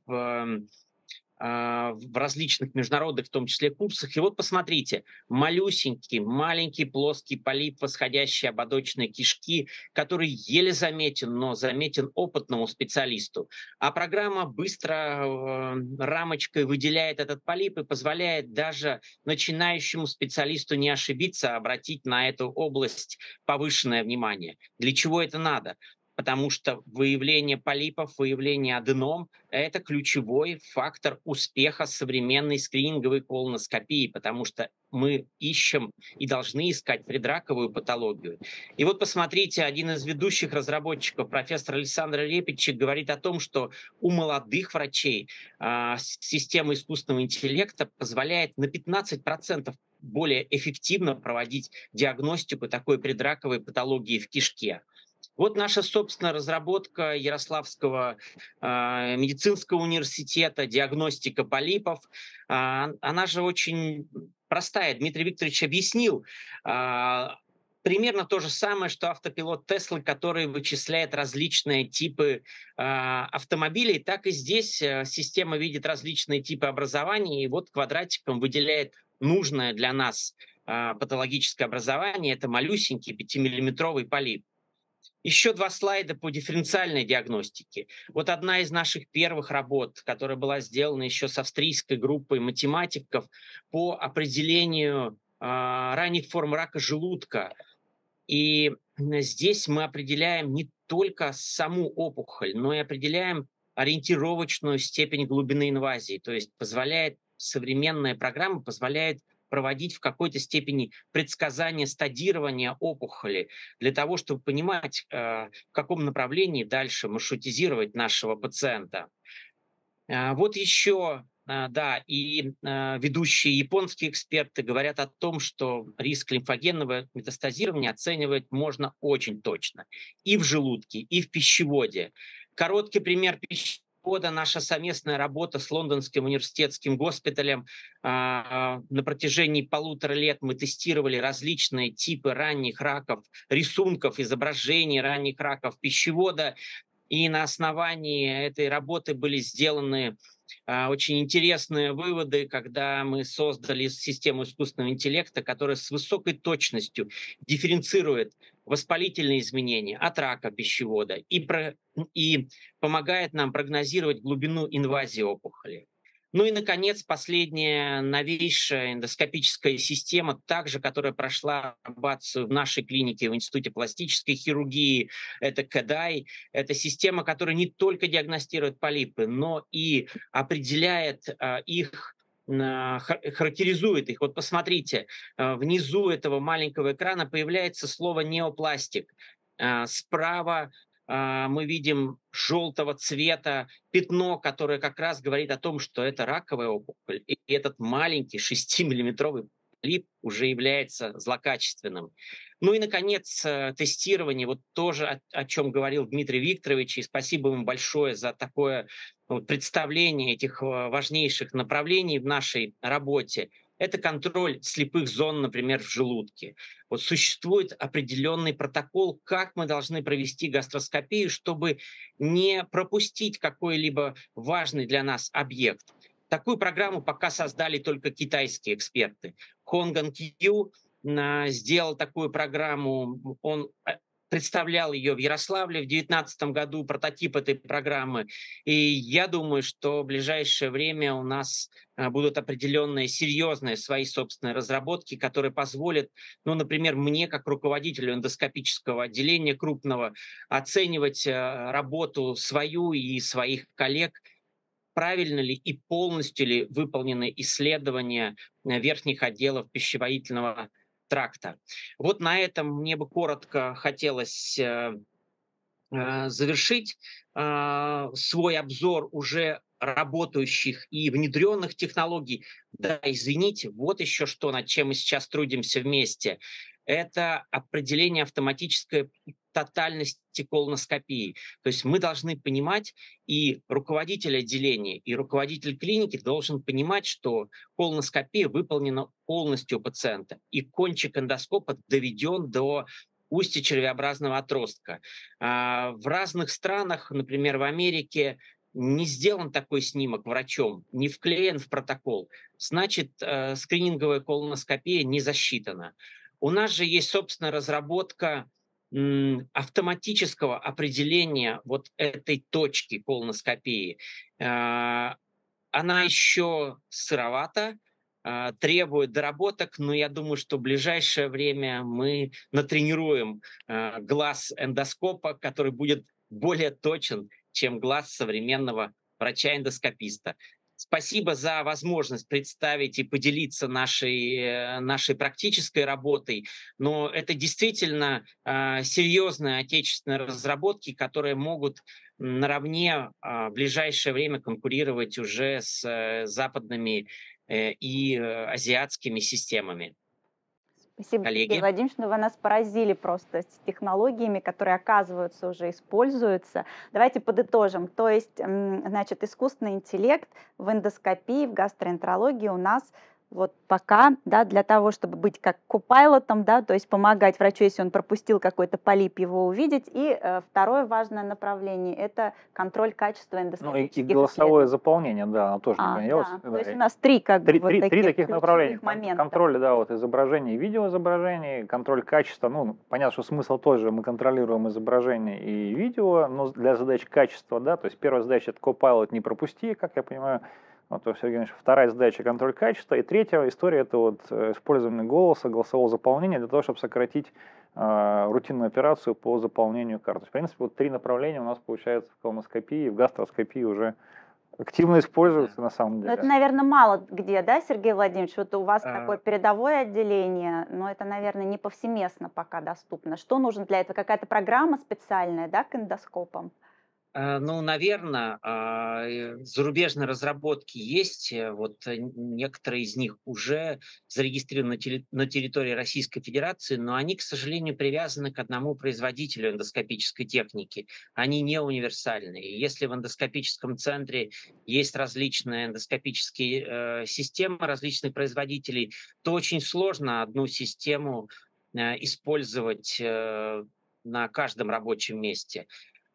в различных международных, в том числе, курсах. И вот посмотрите, малюсенький, маленький плоский полип, восходящий ободочной кишки, который еле заметен, но заметен опытному специалисту. А программа быстро рамочкой выделяет этот полип и позволяет даже начинающему специалисту не ошибиться, а обратить на эту область повышенное внимание. Для чего это надо? Потому что выявление полипов, выявление аденом — это ключевой фактор успеха современной скрининговой колоноскопии, потому что мы ищем и должны искать предраковую патологию. И вот посмотрите, один из ведущих разработчиков, профессор Александр Репетчик, говорит о том, что у молодых врачей система искусственного интеллекта позволяет на 15% более эффективно проводить диагностику такой предраковой патологии в кишке. Вот наша собственная разработка Ярославского медицинского университета, диагностика полипов. Она же очень простая. Дмитрий Викторович объяснил. Примерно то же самое, что автопилот Теслы, который вычисляет различные типы автомобилей, так и здесь система видит различные типы образования, и вот квадратиком выделяет нужное для нас патологическое образование. Это малюсенький 5-миллиметровый полип. Еще два слайда по дифференциальной диагностике. Вот одна из наших первых работ, которая была сделана еще с австрийской группой математиков по определению ранних форм рака желудка. И здесь мы определяем не только саму опухоль, но и определяем ориентировочную степень глубины инвазии. То есть современная программа позволяет проводить в какой-то степени предсказание стадирования опухоли для того, чтобы понимать, в каком направлении дальше маршрутизировать нашего пациента. Вот еще, да, и ведущие японские эксперты говорят о том, что риск лимфогенного метастазирования оценивать можно очень точно и в желудке, и в пищеводе. Короткий пример пищевода — наша совместная работа с Лондонским университетским госпиталем. На протяжении 1,5 лет мы тестировали различные типы ранних раков, рисунков, изображений ранних раков пищевода. И на основании этой работы были сделаны очень интересные выводы, когда мы создали систему искусственного интеллекта, которая с высокой точностью дифференцирует воспалительные изменения от рака пищевода и помогает нам прогнозировать глубину инвазии опухоли. Ну и, наконец, последняя новейшая эндоскопическая система, также, которая прошла апробацию в нашей клинике в Институте пластической хирургии, это КЭДАЙ. Это система, которая не только диагностирует полипы, но и определяет их, характеризует их. Вот посмотрите, внизу этого маленького экрана появляется слово неопластик. Справа мы видим желтого цвета пятно, которое как раз говорит о том, что это раковая опухоль. И этот маленький 6-миллиметровый полип уже является злокачественным. Ну и, наконец, тестирование, вот тоже о чем говорил Дмитрий Викторович, и спасибо ему большое за такое представление этих важнейших направлений в нашей работе. Это контроль слепых зон, например, в желудке. Вот существует определенный протокол, как мы должны провести гастроскопию, чтобы не пропустить какой-либо важный для нас объект. Такую программу пока создали только китайские эксперты. Хонган Кью сделал такую программу, он представлял ее в Ярославле в 2019 году, прототип этой программы. И я думаю, что в ближайшее время у нас будут определенные серьезные свои собственные разработки, которые позволят, ну, например, мне, как руководителю эндоскопического отделения крупного, оценивать работу свою и своих коллег, правильно ли и полностью ли выполнены исследования верхних отделов пищеварительного тракта. Вот на этом мне бы коротко хотелось завершить свой обзор уже работающих и внедренных технологий. Да, извините, вот еще что, над чем мы сейчас трудимся вместе. Это определение автоматической тотальности колоноскопии. То есть мы должны понимать, и руководитель отделения, и руководитель клиники должен понимать, что колоноскопия выполнена полностью у пациента, и кончик эндоскопа доведен до устья червеобразного отростка. В разных странах, например, в Америке, не сделан такой снимок врачом, не вклеен в протокол, значит, скрининговая колоноскопия не засчитана. У нас же есть, собственно, разработка автоматического определения вот этой точки колоноскопии. Она еще сыровата, требует доработок, но я думаю, что в ближайшее время мы натренируем глаз эндоскопа, который будет более точен, чем глаз современного врача-эндоскописта. Спасибо за возможность представить и поделиться нашей практической работой, но это действительно серьезные отечественные разработки, которые могут наравне в ближайшее время конкурировать уже с западными и азиатскими системами. Спасибо, Сергей Коллеги? Владимирович, но вы нас поразили просто с технологиями, которые, оказываются, уже используются. Давайте подытожим. То есть, значит, искусственный интеллект в эндоскопии, в гастроэнтерологии у нас вот пока, да, для того, чтобы быть как копайлотом, да, то есть помогать врачу, если он пропустил какой-то полип, его увидеть. И второе важное направление – это контроль качества Ну и эндоскопических голосовое исследований. заполнение, да, оно тоже не появилось. Да, то Да, есть у нас три как бы Три, вот три, три таких таких направления. ключевых момента. Контроль, да, вот изображений и видеоизображений, контроль качества. Ну, понятно, что смысл тоже, мы контролируем изображение и видео, но для задач качества, да, то есть первая задача это Copilot не пропусти, как я понимаю, вот, Сергей Иванович, вторая задача контроль качества, и третья история это вот использование голоса, голосового заполнения для того, чтобы сократить рутинную операцию по заполнению карт. То есть, в принципе, вот три направления у нас получается в колоноскопии, в гастроскопии уже активно используются на самом Но деле. это, наверное, мало где, да, Сергей Владимирович? Вот у вас такое передовое отделение, но это, наверное, не повсеместно пока доступно. Что нужно для этого? Какая-то программа специальная, да, к эндоскопам? Ну, наверное, зарубежные разработки есть. Вот некоторые из них уже зарегистрированы на территории Российской Федерации, но они, к сожалению, привязаны к одному производителю эндоскопической техники. Они не универсальные. И если в эндоскопическом центре есть различные эндоскопические системы различных производителей, то очень сложно одну систему использовать на каждом рабочем месте.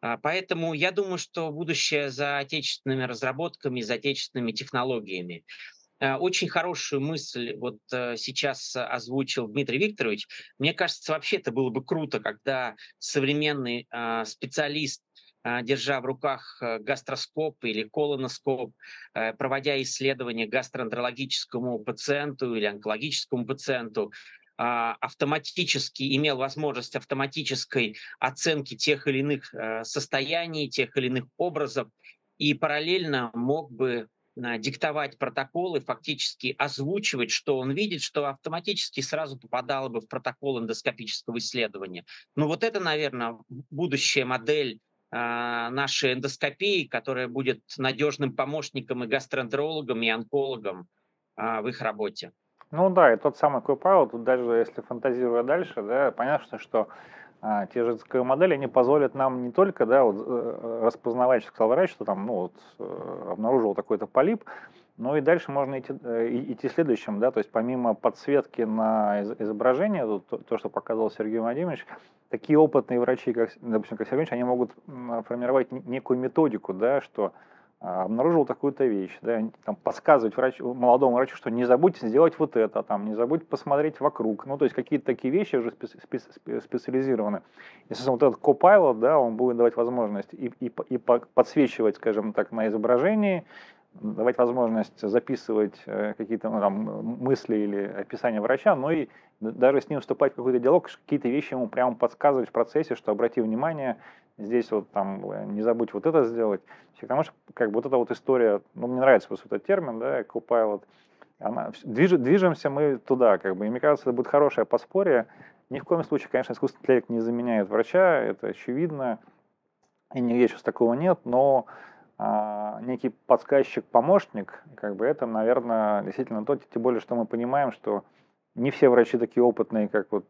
Поэтому я думаю, что будущее за отечественными разработками, за отечественными технологиями. Очень хорошую мысль вот сейчас озвучил Дмитрий Викторович. Мне кажется, вообще это было бы круто, когда современный специалист, держа в руках гастроскоп или колоноскоп, проводя исследования гастроэнтерологическому пациенту или онкологическому пациенту, автоматически имел возможность автоматической оценки тех или иных состояний, тех или иных образов, и параллельно мог бы диктовать протоколы, фактически озвучивать, что он видит, что автоматически сразу попадало бы в протокол эндоскопического исследования. Ну вот это, наверное, будущая модель нашей эндоскопии, которая будет надежным помощником и гастроэнтерологам, и онкологам в их работе. Ну да, и тот самый Copilot, тут даже если фантазируя дальше, да, понятно, что те же языковые модели, они позволят нам не только, да, вот, распознавать, что сказал врач, что там, ну, вот, обнаружил такой-то полип, но и дальше можно идти следующим, да, то есть помимо подсветки на изображение, вот то, что показывал Сергей Владимирович, такие опытные врачи, как, допустим, как Сергей Владимирович, они могут формировать некую методику, да, что обнаружил такую-то вещь, да, там, подсказывать врачу, молодому врачу, что не забудьте сделать вот это, там, не забудьте посмотреть вокруг, ну, то есть какие-то такие вещи уже специализированы. И, собственно, вот этот Copilot, да, он будет давать возможность и подсвечивать, скажем так, на изображении, давать возможность записывать какие-то, ну, там, мысли или описания врача, но и даже с ним вступать в какой-то диалог, какие-то вещи ему прямо подсказывать в процессе, что обрати внимание, здесь вот там не забудь вот это сделать. Потому что как бы вот эта вот история, ну, мне нравится просто этот термин, да, Copilot, движемся мы туда, как бы, и мне кажется, это будет хорошее подспорье. Ни в коем случае, конечно, искусственный интеллект не заменяет врача, это очевидно, и нигде сейчас такого нет, но некий подсказчик-помощник, как бы это, наверное, действительно то, тем более, что мы понимаем, что не все врачи такие опытные, как вот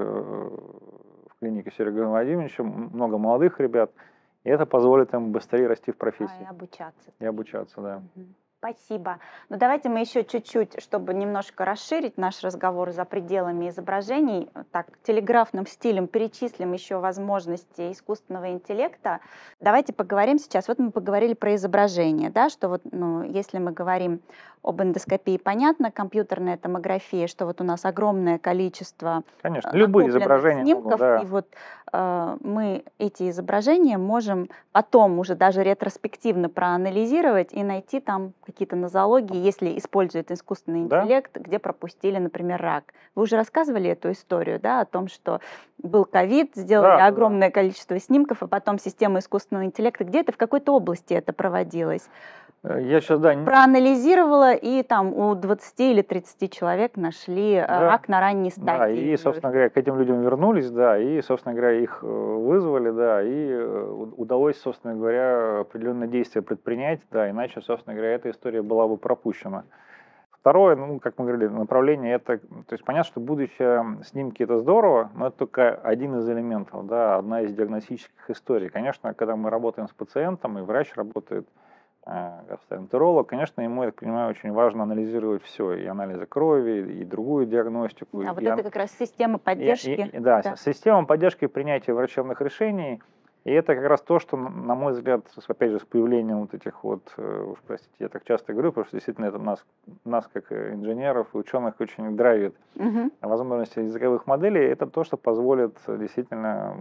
в клинике Сергея Владимировича, много молодых ребят, и это позволит им быстрее расти в профессии. И обучаться. И обучаться, да. Спасибо. Ну, давайте мы еще чуть-чуть, чтобы немножко расширить наш разговор за пределами изображений, так, телеграфным стилем перечислим еще возможности искусственного интеллекта. Давайте поговорим сейчас. Вот мы поговорили про изображение, да, что вот, ну, если мы говорим об эндоскопии, понятно, компьютерная томография, что вот у нас огромное количество Конечно, любые накопленных изображения снимков, да. и вот мы эти изображения можем потом уже даже ретроспективно проанализировать и найти там какие-то нозологии, если использует искусственный интеллект, где пропустили, например, рак. Вы уже рассказывали эту историю, да, о том, что был ковид, сделали огромное количество снимков, а потом система искусственного интеллекта где-то в какой-то области это проводилось. Я сейчас, да, проанализировала, и там у 20 или 30 человек нашли рак на ранней стадии. Да, и, собственно говоря, к этим людям вернулись, да, и, собственно говоря, их вызвали, да, и удалось, собственно говоря, определенные действия предпринять, да, иначе, собственно говоря, эта история была бы пропущена. Второе, ну, как мы говорили, направление это, то есть понятно, что будущее снимки это здорово, но это только один из элементов, да, одна из диагностических историй. Конечно, когда мы работаем с пациентом, и врач работает, гастроэнтеролог, конечно, ему, я так понимаю, очень важно анализировать все, и анализы крови, и другую диагностику. А вот это как раз система поддержки. Да, система поддержки принятия врачебных решений. И это как раз то, что, на мой взгляд, опять же, с появлением вот этих вот, уж простите, я так часто говорю, потому что действительно это нас как инженеров и ученых очень драйвит. Возможности языковых моделей, это то, что позволит действительно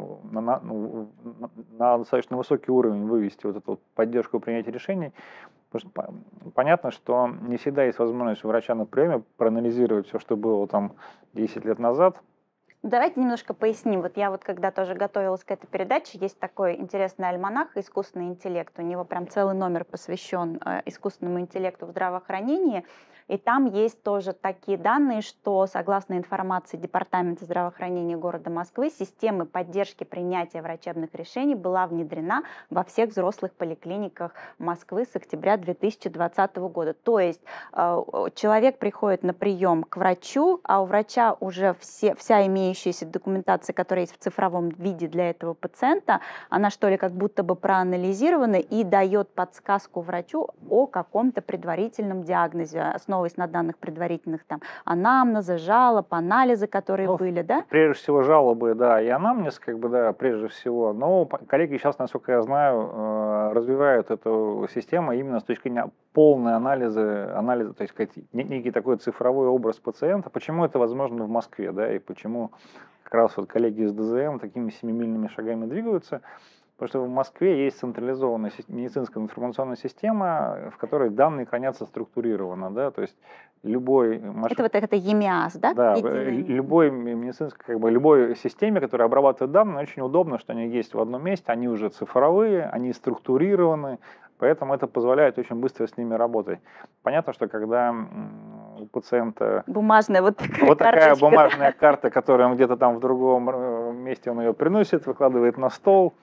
на достаточно высокий уровень вывести вот эту вот поддержку принятия решений. Потому что понятно, что не всегда есть возможность у врача на приеме проанализировать все, что было там 10 лет назад. Давайте немножко поясним. Вот я вот когда тоже готовилась к этой передаче, есть такой интересный альманах «Искусственный интеллект». У него прям целый номер посвящен искусственному интеллекту в здравоохранении. И там есть тоже такие данные, что, согласно информации Департамента здравоохранения города Москвы, система поддержки принятия врачебных решений была внедрена во всех взрослых поликлиниках Москвы с октября 2020 года. То есть человек приходит на прием к врачу, а у врача уже вся имеющаяся имеющаяся документация, которая есть в цифровом виде для этого пациента, она что ли как будто бы проанализирована и дает подсказку врачу о каком-то предварительном диагнозе, основываясь на данных предварительных там анамнеза, жалоб, анализы, которые были, да? Прежде всего жалобы, да, и анамнез, как бы, да, прежде всего. Но коллеги сейчас, насколько я знаю, развивают эту систему именно с точки зрения полной анализа, то есть некий такой цифровой образ пациента. Почему это возможно в Москве, да, и почему как раз вот коллеги из ДЗМ такими семимильными шагами двигаются? Потому что в Москве есть централизованная медицинская информационная система, в которой данные хранятся структурированно, да, то есть любой Это вот это ЕМИАС, да? да, Единый. любой медицинской, как бы, любой системе, которая обрабатывает данные, очень удобно, что они есть в одном месте, они уже цифровые, они структурированы, поэтому это позволяет очень быстро с ними работать. Понятно, что когда у пациента Бумажная вот такая вот такая карточка, бумажная карта, которую он где-то там в другом месте он ее приносит, выкладывает на стол,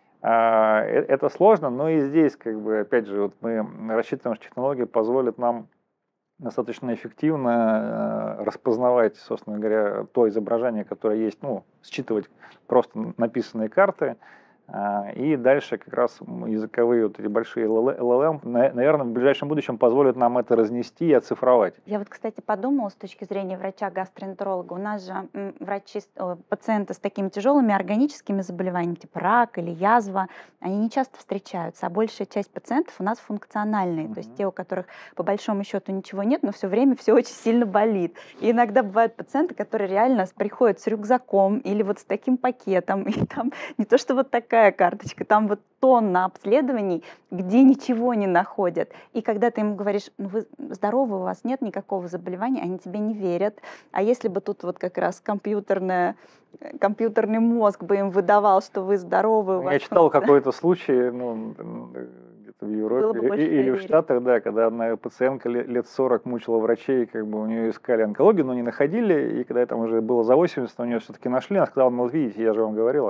это сложно, но и здесь, как бы, опять же, вот мы рассчитываем, что технология позволит нам достаточно эффективно распознавать, собственно говоря, то изображение, которое есть, ну, считывать просто написанные карты, и дальше как раз языковые вот эти большие LLM, наверное, в ближайшем будущем позволят нам это разнести и оцифровать. Я вот, кстати, подумала с точки зрения врача-гастроэнтеролога, у нас же пациенты с такими тяжелыми органическими заболеваниями, типа рак или язва, они не часто встречаются, а большая часть пациентов у нас функциональные, то есть те, у которых по большому счету ничего нет, но все время все очень сильно болит. И иногда бывают пациенты, которые реально приходят с рюкзаком или вот с таким пакетом, и там не то, что вот такая карточка, там вот тонна обследований, где ничего не находят. И когда ты им говоришь, ну вы здоровы, у вас нет никакого заболевания, они тебе не верят. А если бы тут вот как раз компьютерный мозг бы им выдавал, что вы здоровы, у вас Я читал какой-то случай, ну, где-то в Европе или в Штатах, да, когда одна пациентка лет 40 мучила врачей, как бы у нее искали онкологию, но не находили, и когда там уже было за 80, у нее все-таки нашли, она сказала, ну вот видите, я же вам говорила.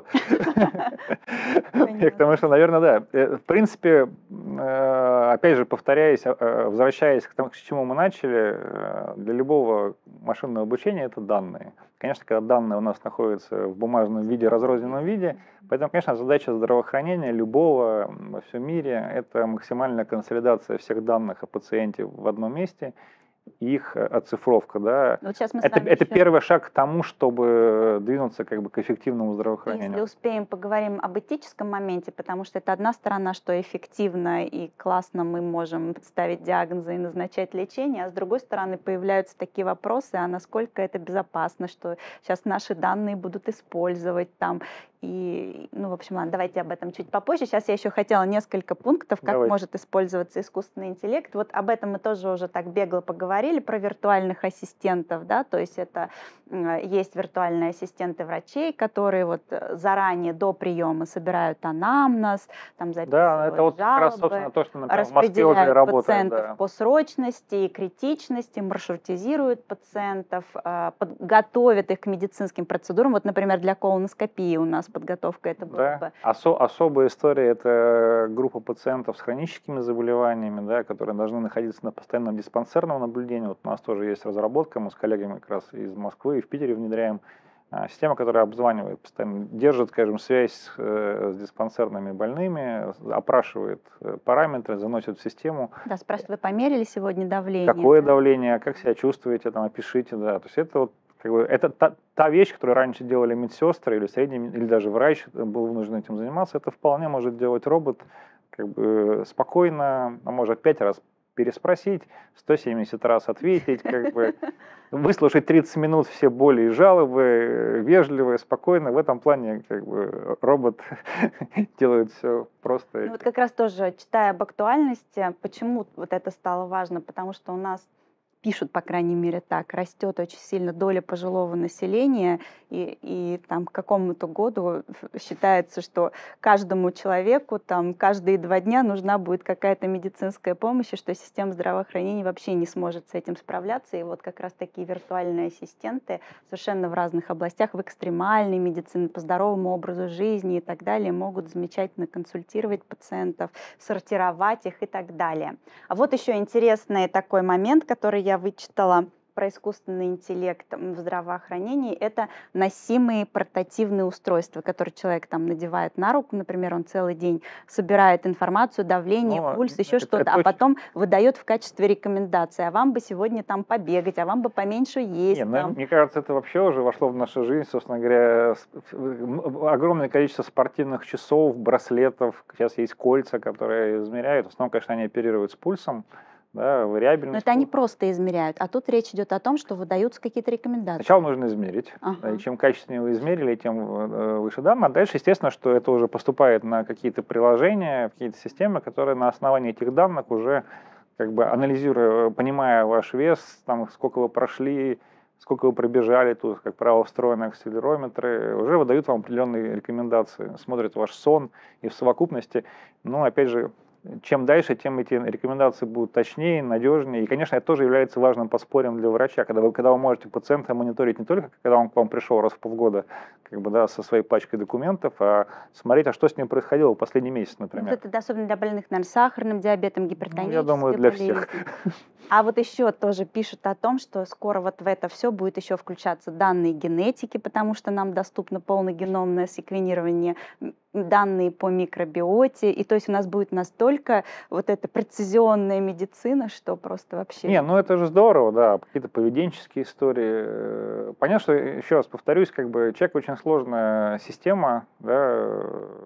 Потому что, наверное, да, в принципе, опять же, повторяясь, возвращаясь к тому, к чему мы начали, для любого машинного обучения это данные. Конечно, когда данные у нас находятся в бумажном виде, разрозненном виде, поэтому, конечно, задача здравоохранения любого во всем мире – это максимальная консолидация всех данных о пациенте в одном месте, их оцифровка, да. Вот сейчас мы это первый шаг к тому, чтобы двинуться как бы к эффективному здравоохранению. Если успеем, поговорим об этическом моменте, потому что это одна сторона, что эффективно и классно мы можем ставить диагнозы и назначать лечение, а с другой стороны появляются такие вопросы, а насколько это безопасно, что сейчас наши данные будут использовать там. И, ну, в общем, ладно, давайте об этом чуть попозже. Сейчас я еще хотела несколько пунктов, как может использоваться искусственный интеллект. Вот об этом мы тоже уже так бегло поговорили, про виртуальных ассистентов, да, то есть это есть виртуальные ассистенты врачей, которые вот заранее до приема собирают анамнез, там записывают это вот жалобы, как раз, собственно, то, что, например, в Москве уже работает, пациентов по срочности и критичности, маршрутизируют пациентов, готовят их к медицинским процедурам. Вот, например, для колоноскопии у нас подготовка это была бы. Особая история – это группа пациентов с хроническими заболеваниями, да, которые должны находиться на постоянном диспансерном наблюдении. Вот у нас тоже есть разработка, мы с коллегами как раз из Москвы и в Питере внедряем систему, которая обзванивает постоянно, держит, скажем, связь с диспансерными больными, опрашивает параметры, заносит в систему. Да, спрашивает, вы померили сегодня давление? Какое давление, как себя чувствуете, там, опишите, да. То есть это вот как бы, это та вещь, которую раньше делали медсестры или средний, или даже врач был вынужден этим заниматься, это вполне может делать робот, как бы спокойно, а может 5 раз переспросить, 170 раз ответить, как бы выслушать 30 минут все боли и жалобы, вежливо, спокойно. В этом плане как бы робот делает все просто. Ну, вот как раз тоже, читая об актуальности, почему вот это стало важно, потому что у нас пишут, по крайней мере, так, растет очень сильно доля пожилого населения, и там к какому-то году считается, что каждому человеку там каждые 2 дня нужна будет какая-то медицинская помощь, и что система здравоохранения вообще не сможет с этим справляться. И вот как раз такие виртуальные ассистенты совершенно в разных областях, в экстремальной медицине, по здоровому образу жизни и так далее, могут замечательно консультировать пациентов, сортировать их и так далее. А вот еще интересный такой момент, который я вычитала про искусственный интеллект в здравоохранении, это носимые портативные устройства, которые человек там надевает на руку, например, он целый день собирает информацию, давление, Но пульс, еще что-то, это а очень... потом выдает в качестве рекомендации, а вам бы сегодня там побегать, а вам бы поменьше есть Не, ну, там. мне кажется, это вообще уже вошло в нашу жизнь, собственно говоря, огромное количество спортивных часов, браслетов, сейчас есть кольца, которые измеряют, в основном, конечно, они оперируют с пульсом, да, Но вариабельность. это они просто измеряют, а тут речь идет о том, что выдаются какие-то рекомендации. Сначала нужно измерить, да, и Ага. чем качественнее вы измерили, тем выше данные. А дальше, естественно, что это уже поступает на какие-то приложения, в какие-то системы, которые на основании этих данных уже, как бы анализируя, понимая ваш вес, там, сколько вы прошли, сколько вы пробежали, тут, как правило, встроены акселерометры, уже выдают вам определенные рекомендации, смотрят ваш сон и в совокупности. Но, опять же, чем дальше, тем эти рекомендации будут точнее, надежнее. И, конечно, это тоже является важным подспорьем для врача, когда вы можете пациента мониторить не только, когда он к вам пришел раз в полгода, как бы, да, со своей пачкой документов, а смотреть, а что с ним происходило в последний месяц, Ну, например. это особенно для больных, наверное, сахарным диабетом, Ну, я гипертонической думаю, для всех. болезнью. А вот еще тоже пишут о том, что скоро вот в это все будет еще включаться данные генетики, потому что нам доступно полногеномное секвенирование, данные по микробиоте, и то есть у нас будет настолько вот эта прецизионная медицина, что просто вообще... Не, ну это же здорово, да, какие-то поведенческие истории. Понятно, что, еще раз повторюсь, как бы человек очень сложная система, да,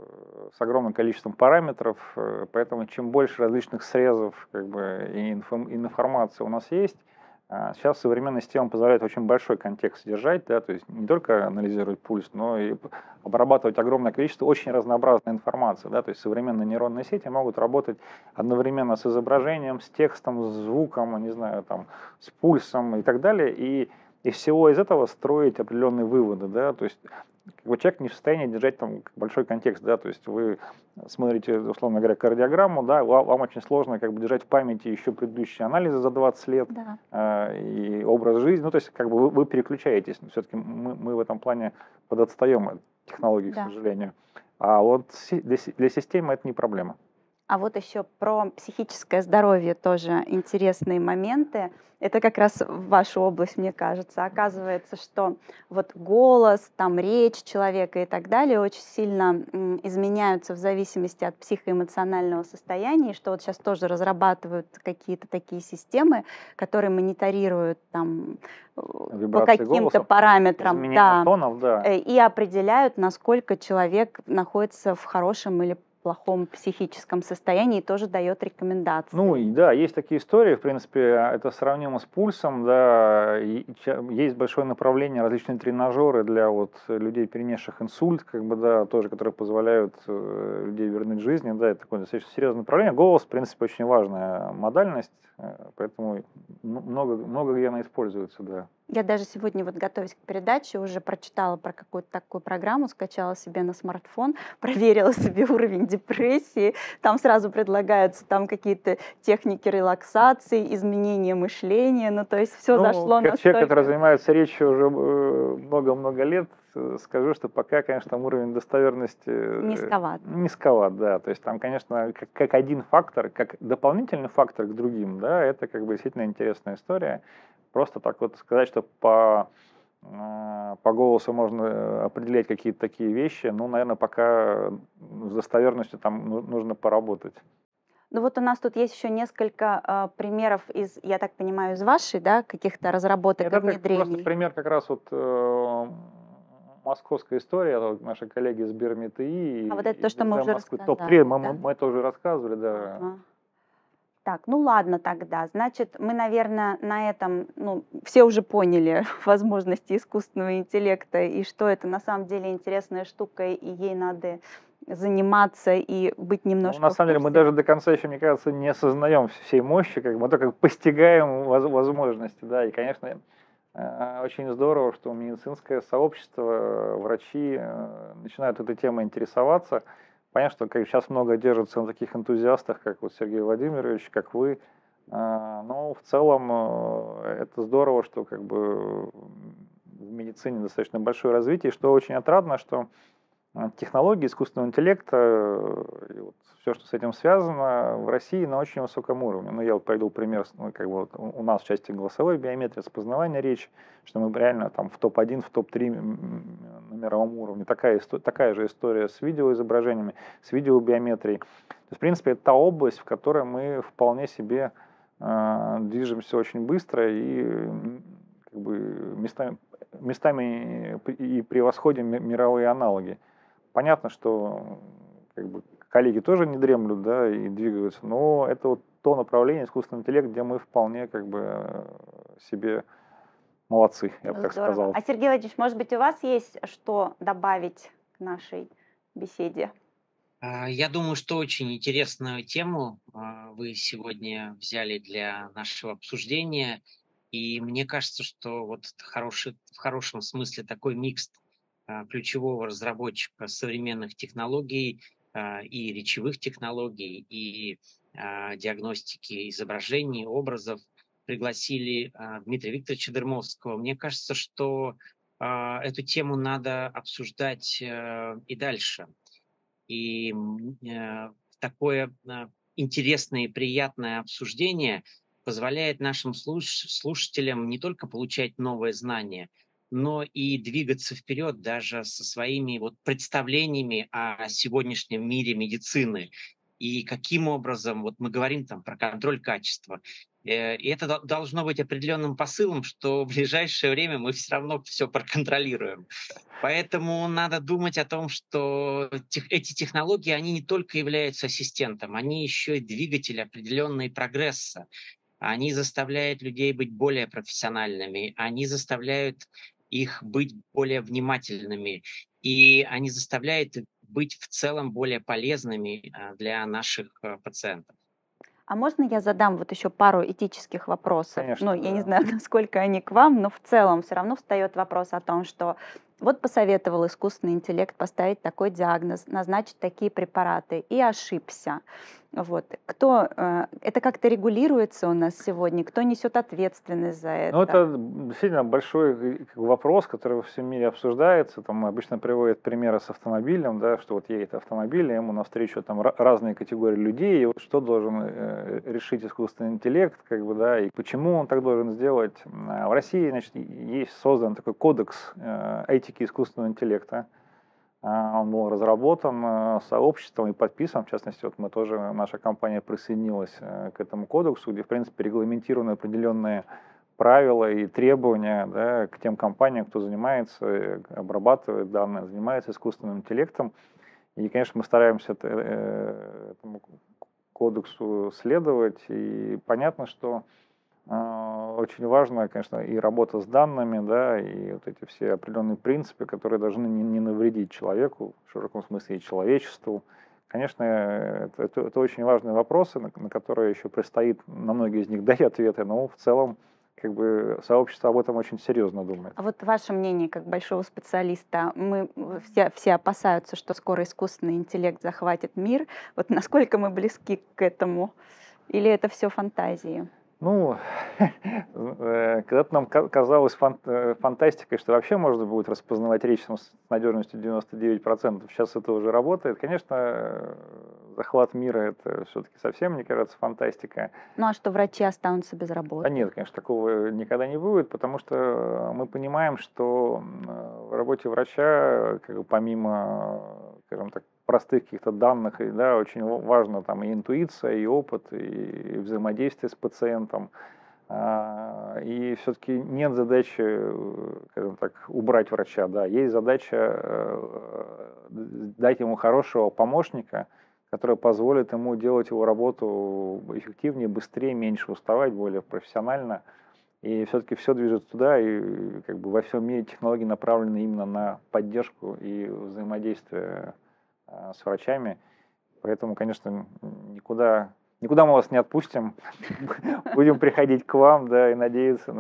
с огромным количеством параметров, поэтому чем больше различных срезов, как бы, и информации у нас есть, сейчас современная система позволяет очень большой контекст содержать, да, то есть не только анализировать пульс, но и обрабатывать огромное количество очень разнообразной информации, да, то есть современные нейронные сети могут работать одновременно с изображением, с текстом, с звуком, не знаю, там, с пульсом и так далее, и из всего из этого строить определенные выводы, да, то есть как бы человек не в состоянии держать там большой контекст, да, то есть вы смотрите, условно говоря, кардиограмму, да, вам очень сложно как бы держать в памяти еще предыдущие анализы за 20 лет, Да. и образ жизни, ну, то есть как бы вы переключаетесь, все-таки мы в этом плане подотстаем от технологий, к Да. сожалению, а вот для системы это не проблема. А вот еще про психическое здоровье тоже интересные моменты. Это как раз в вашу область, мне кажется. Оказывается, что вот голос, там речь человека и так далее очень сильно изменяются в зависимости от психоэмоционального состояния, и что вот сейчас тоже разрабатывают какие-то такие системы, которые мониторируют там по Вибрации каким-то голоса, параметрам, изменение да, тонов, да. и определяют, насколько человек находится в хорошем или плохом психическом состоянии, и тоже дает рекомендации. Ну и да, есть такие истории, в принципе, это сравнимо с пульсом, да, есть большое направление, различные тренажеры для вот людей, перенесших инсульт, как бы, да, тоже, которые позволяют людей вернуть к жизни, да, это такое достаточно серьезное направление. Голос, в принципе, очень важная модальность, поэтому много где она используется, да. Я даже сегодня, вот готовясь к передаче, уже прочитала про какую-то такую программу, скачала себе на смартфон, проверила себе уровень депрессии. Там сразу предлагаются там какие-то техники релаксации, изменения мышления. Ну, то есть все Ну, зашло как человек, который настолько... занимается речью уже много-много лет, скажу, что пока, конечно, там уровень достоверности Низковат. низковат, да. То есть там, конечно, как один фактор, как дополнительный фактор к другим, да, это как бы действительно интересная история. Просто так вот сказать, что по голосу можно определять какие-то такие вещи, ну, наверное, пока с достоверностью там нужно поработать. Ну вот у нас тут есть еще несколько примеров из, я так понимаю, из вашей, да, каких-то разработок и Это просто внедрений. пример как раз вот московская история, вот наши коллеги из БИРМИТИ А вот это и то, что мы ДЗ уже Москвы, рассказали, топ-3, да? мы это уже рассказывали, да. Ага. Так, ну ладно тогда. Значит, мы, наверное, на этом, ну, все уже поняли возможности искусственного интеллекта и что это на самом деле интересная штука, и ей надо заниматься и быть Ну, немножко на в самом деле, мы курсе. даже до конца еще, мне кажется, не осознаем всей мощи, как бы, мы только постигаем возможности, да, и, конечно, очень здорово, что медицинское сообщество, врачи начинают этой темой интересоваться. Понятно, что как сейчас много держится на таких энтузиастах, как вот Сергей Владимирович, как вы. Но в целом это здорово, что как бы в медицине достаточно большое развитие, что очень отрадно, что технологии искусственного интеллекта, и вот все, что с этим связано, в России на очень высоком уровне. Ну, я вот приведу пример, ну, как бы вот у нас в части голосовой биометрии, распознавания речи, что мы реально там в топ-1, в топ-3 на мировом уровне. Такая же история с видеоизображениями, с видеобиометрией. То есть, в принципе, это та область, в которой мы вполне себе движемся очень быстро и как бы местами и превосходим мировые аналоги. Понятно, что как бы, коллеги тоже не дремлют, да, и двигаются, но это вот то направление искусственного интеллекта, где мы вполне как бы себе молодцы, я бы так Здорово. сказал. А Сергей Владимирович, может быть, у вас есть что добавить к нашей беседе? Я думаю, что очень интересную тему вы сегодня взяли для нашего обсуждения. И мне кажется, что вот в хорошем смысле такой микс ключевого разработчика современных технологий и речевых технологий, и диагностики изображений, образов пригласили Дмитрия Викторовича Дермовского. Мне кажется, что эту тему надо обсуждать и дальше. И такое интересное и приятное обсуждение позволяет нашим слушателям не только получать новые знания, но и двигаться вперед даже со своими вот представлениями о сегодняшнем мире медицины. И каким образом, вот мы говорим там про контроль качества, и это должно быть определенным посылом, что в ближайшее время мы все равно все проконтролируем. Поэтому надо думать о том, что эти технологии, они не только являются ассистентом, они еще и двигатель определенной прогресса. Они заставляют людей быть более профессиональными, они заставляют их быть более внимательными, и они заставляют их быть в целом более полезными для наших пациентов. А можно я задам вот еще пару этических вопросов? Ну, Конечно, я не да. знаю, насколько они к вам, но в целом все равно встает вопрос о том, что вот посоветовал искусственный интеллект поставить такой диагноз, назначить такие препараты и ошибся. Вот. Это как-то регулируется у нас сегодня? Кто несет ответственность за Ну, это? это действительно большой как бы вопрос, который во всем мире обсуждается. Там обычно приводят примеры с автомобилем, да, что вот едет автомобиль, и ему навстречу там разные категории людей, и вот что должен решить искусственный интеллект, как бы, да, и почему он так должен сделать. В России, значит, есть создан такой кодекс этики искусственного интеллекта. Он был разработан сообществом и подписан, в частности, вот мы тоже, наша компания присоединилась к этому кодексу, где, в принципе, регламентированы определенные правила и требования, да, к тем компаниям, кто занимается, обрабатывает данные, занимается искусственным интеллектом. И, конечно, мы стараемся этому кодексу следовать. И понятно, что очень важно, конечно, и работа с данными, да, и вот эти все определенные принципы, которые должны не навредить человеку, в широком смысле и человечеству. Конечно, это очень важные вопросы, на которые еще предстоит на многие из них дать ответы, но в целом как бы сообщество об этом очень серьезно думает. А вот ваше мнение как большого специалиста, все опасаются, что скоро искусственный интеллект захватит мир. Вот насколько мы близки к этому? Или это все фантазии? Ну, когда-то нам казалось фантастикой, что вообще можно будет распознавать речь с надежностью 99%. Сейчас это уже работает. Конечно, захват мира – это все-таки совсем, мне кажется, фантастика. Ну а что врачи останутся без Да работы? нет, конечно, такого никогда не будет, потому что мы понимаем, что в работе врача, как бы помимо, скажем так, простых каких-то данных, и, да, очень важно там и интуиция, и опыт, и взаимодействие с пациентом. И все-таки нет задачи, скажем так, убрать врача, да, есть задача дать ему хорошего помощника, который позволит ему делать его работу эффективнее, быстрее, меньше уставать, более профессионально. И все-таки все движется туда, и как бы во всем мире технологии направлены именно на поддержку и взаимодействие с врачами. Поэтому, конечно, никуда мы вас не отпустим. Будем приходить к вам, да, и надеяться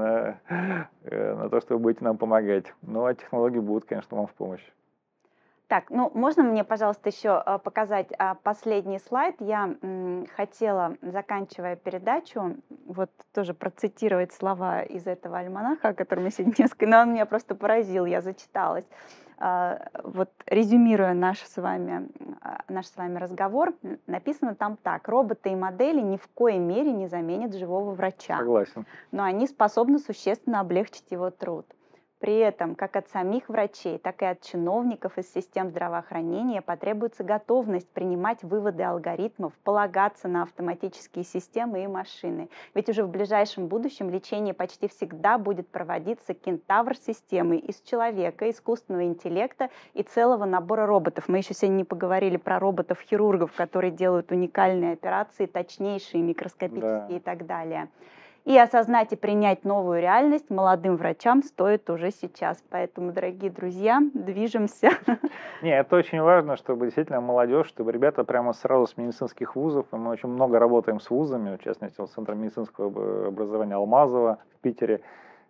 на то, что вы будете нам помогать. Ну, а технологии будут, конечно, вам в помощь. Так, ну можно мне, пожалуйста, еще показать последний слайд? Я хотела, заканчивая передачу, вот тоже процитировать слова из этого альманаха, о котором я сегодня несколько, но он меня просто поразил, я зачиталась. вот резюмируя наш с вами разговор, написано там так: роботы и модели ни в коей мере не заменят живого врача, Согласен. но они способны существенно облегчить его труд. При этом как от самих врачей, так и от чиновников из систем здравоохранения потребуется готовность принимать выводы алгоритмов, полагаться на автоматические системы и машины. Ведь уже в ближайшем будущем лечение почти всегда будет проводиться кентавр-системой из человека, искусственного интеллекта и целого набора роботов. Мы еще сегодня не поговорили про роботов-хирургов, которые делают уникальные операции, точнейшие, микроскопические и так далее. И осознать и принять новую реальность молодым врачам стоит уже сейчас. Поэтому, дорогие друзья, движемся. Не, это очень важно, чтобы действительно молодежь, чтобы ребята прямо сразу с медицинских вузов, и мы очень много работаем с вузами, в частности, вот Центром медицинского образования Алмазова в Питере,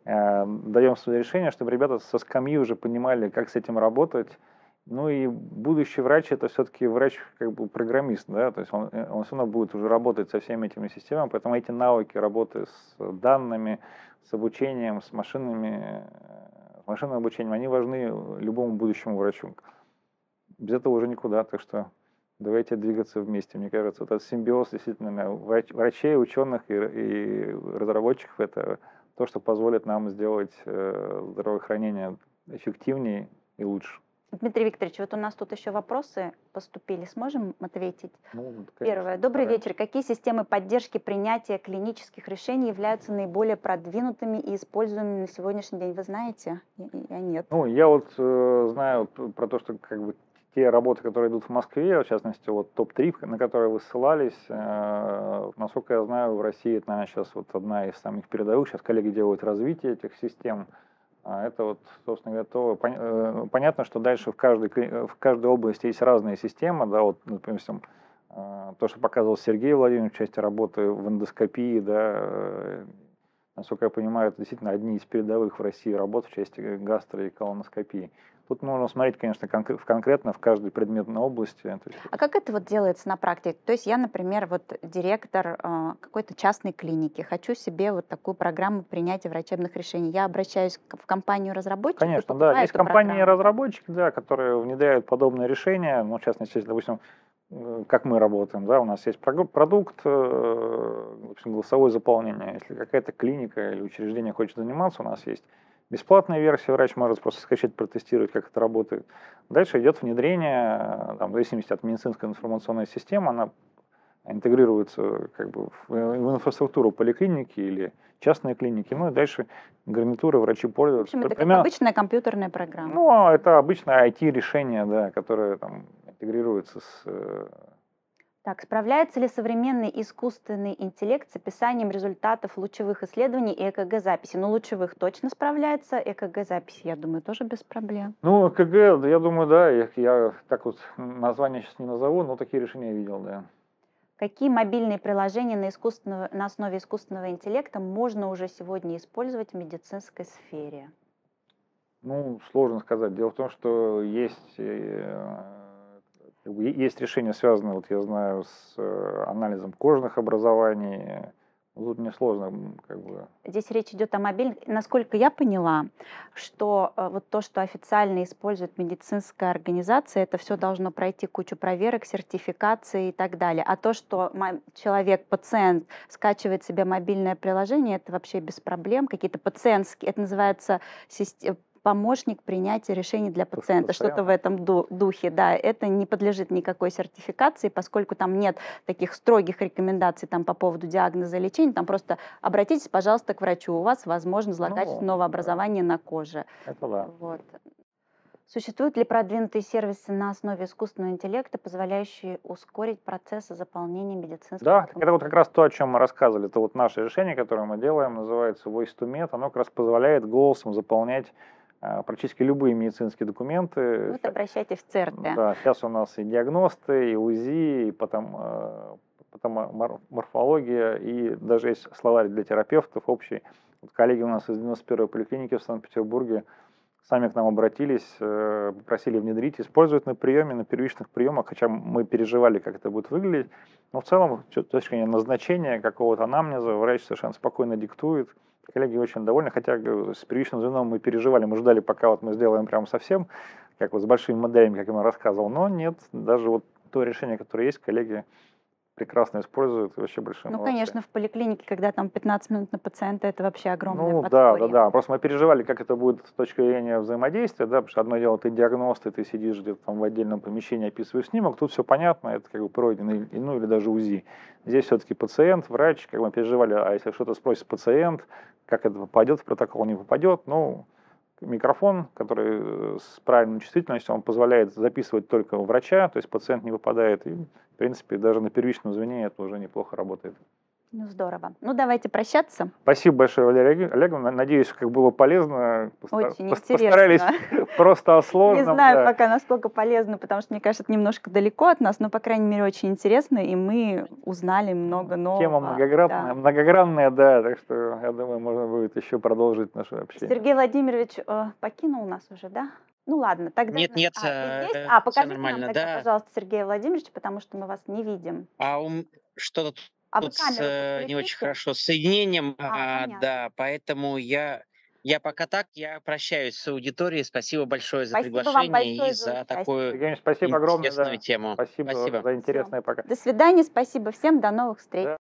даем свои решения, чтобы ребята со скамьи уже понимали, как с этим работать. Ну и будущий врач — это все-таки врач как бы программист, да, то есть он все равно будет уже работать со всеми этими системами, поэтому эти навыки работы с данными, с обучением, с машинным обучением, они важны любому будущему врачу. Без этого уже никуда, так что давайте двигаться вместе. Мне кажется, вот этот симбиоз действительно врачей, ученых и разработчиков — это то, что позволит нам сделать здравоохранение эффективнее и лучше. Дмитрий Викторович, вот у нас тут еще вопросы поступили. Сможем ответить? Ну, Первое. Добрый вечер. Какие системы поддержки принятия клинических решений являются наиболее продвинутыми и используемыми на сегодняшний день? Вы знаете? Я нет. Ну, я вот знаю про то, что как бы те работы, которые идут в Москве, в частности, вот топ-3, на которые вы ссылались, насколько я знаю, в России это, наверное, сейчас вот одна из самых передовых. Сейчас коллеги делают развитие этих систем. Это вот, собственно говоря, то понятно, что дальше в каждой области есть разные системы, да, вот, например, то, что показывал Сергей Владимирович в части работы в эндоскопии, да, насколько я понимаю, это действительно одни из передовых в России работ в части гастро- и колоноскопии. Тут нужно смотреть, конечно, конкретно в каждой предметной области. А как это вот делается на практике? То есть я, например, вот директор какой-то частной клиники, хочу себе вот такую программу принятия врачебных решений. Я обращаюсь в компанию-разработчик? Конечно, да. Есть компании-разработчики, да, которые внедряют подобные решения. Ну, в частности, допустим, как мы работаем, да, у нас есть продукт, в общем, голосовое заполнение. Если какая-то клиника или учреждение хочет заниматься, у нас есть бесплатная версия, врач может просто скачать, протестировать, как это работает. Дальше идет внедрение, там, в зависимости от медицинской информационной системы, она интегрируется как бы в инфраструктуру поликлиники или частной клиники, ну и дальше гарнитуры, врачи пользуются. В общем, это как обычная компьютерная программа. Ну, это обычное IT-решение, да, которое там интегрируется с... Так, справляется ли современный искусственный интеллект с описанием результатов лучевых исследований и ЭКГ-записи? Ну, лучевых точно справляется, ЭКГ-записи, я думаю, тоже без проблем. Ну, ЭКГ, я думаю, да, я так вот название сейчас не назову, но такие решения я видел, да. Какие мобильные приложения на основе искусственного интеллекта можно уже сегодня использовать в медицинской сфере? Ну, сложно сказать. Дело в том, что есть решения, связанные, вот я знаю, с анализом кожных образований. Тут мне сложно, как бы. Здесь речь идет о мобильных. Насколько я поняла, что вот то, что официально использует медицинская организация, это все должно пройти кучу проверок, сертификации и так далее. А то, что человек, пациент, скачивает себе мобильное приложение, это вообще без проблем. Какие-то пациентские, это называется помощник принятия решений для пациента, что-то в этом духе, да, это не подлежит никакой сертификации, поскольку там нет таких строгих рекомендаций там по поводу диагноза и лечения, там просто обратитесь, пожалуйста, к врачу, у вас возможно злокачественное новообразование на коже. Это да. Вот. Существуют ли продвинутые сервисы на основе искусственного интеллекта, позволяющие ускорить процессы заполнения медицинских документов? Да, это вот как раз то, о чем мы рассказывали. Это вот наше решение, которое мы делаем, называется Voice2Med. Оно как раз позволяет голосом заполнять практически любые медицинские документы. Вот обращайтесь в ЦРТ. Да, сейчас у нас и диагносты, и УЗИ, и потом морфология, и даже есть словарь для терапевтов общий. Вот коллеги у нас из 91-й поликлиники в Санкт-Петербурге сами к нам обратились, попросили внедрить, используют на приеме, на первичных приемах, хотя мы переживали, как это будет выглядеть. Но в целом, с точки зрения назначения какого-то анамнеза, врач совершенно спокойно диктует. Коллеги очень довольны, хотя с первичным звеном мы переживали, мы ждали, пока вот мы сделаем прям совсем как вот с большими моделями, как я вам рассказывал. Но нет, даже вот то решение, которое есть, коллеги прекрасно используют, вообще большие Ну, молодцы. конечно, в поликлинике, когда там 15 минут на пациента, это вообще огромное Ну да, подспорье. да. Просто мы переживали, как это будет с точки зрения взаимодействия, да, потому что одно дело, ты диагност, и ты сидишь где-то там в отдельном помещении, описываешь снимок, тут все понятно, это как бы пройденный, ну или даже УЗИ. Здесь все-таки пациент, врач, как мы переживали, а если что-то спросит пациент, как это попадет в протокол, не попадет, ну, микрофон, который с правильной чувствительностью, он позволяет записывать только у врача, то есть пациент не выпадает, и, в принципе, даже на первичном звене это уже неплохо работает. Ну, здорово. Ну, давайте прощаться. Спасибо большое, Валерия Олеговна. Надеюсь, как было полезно. Очень Постарались интересно. просто о Не сложном. знаю Да. пока, насколько полезно, потому что, мне кажется, это немножко далеко от нас, но, по крайней мере, очень интересно, и мы узнали много нового. Тема многогранная, Да. многогранная, да, так что я думаю, можно будет еще продолжить наше общение. Сергей Владимирович покинул нас уже, да? Ну ладно, тогда... Нет, нет, вы здесь? все Покажите нам нормально, тогда, да. пожалуйста, Сергея Владимировича, потому что мы вас не видим. Что-то А вы тут камеру не очень подключите? хорошо с соединением, Понятно. да, поэтому я пока так, я прощаюсь с аудиторией. Спасибо большое за Спасибо вам приглашение и большое за за участие. такую Евгений, спасибо огромное. интересную Да. тему. Спасибо Спасибо. за интересное пока. До свидания, спасибо всем, до новых встреч. Да.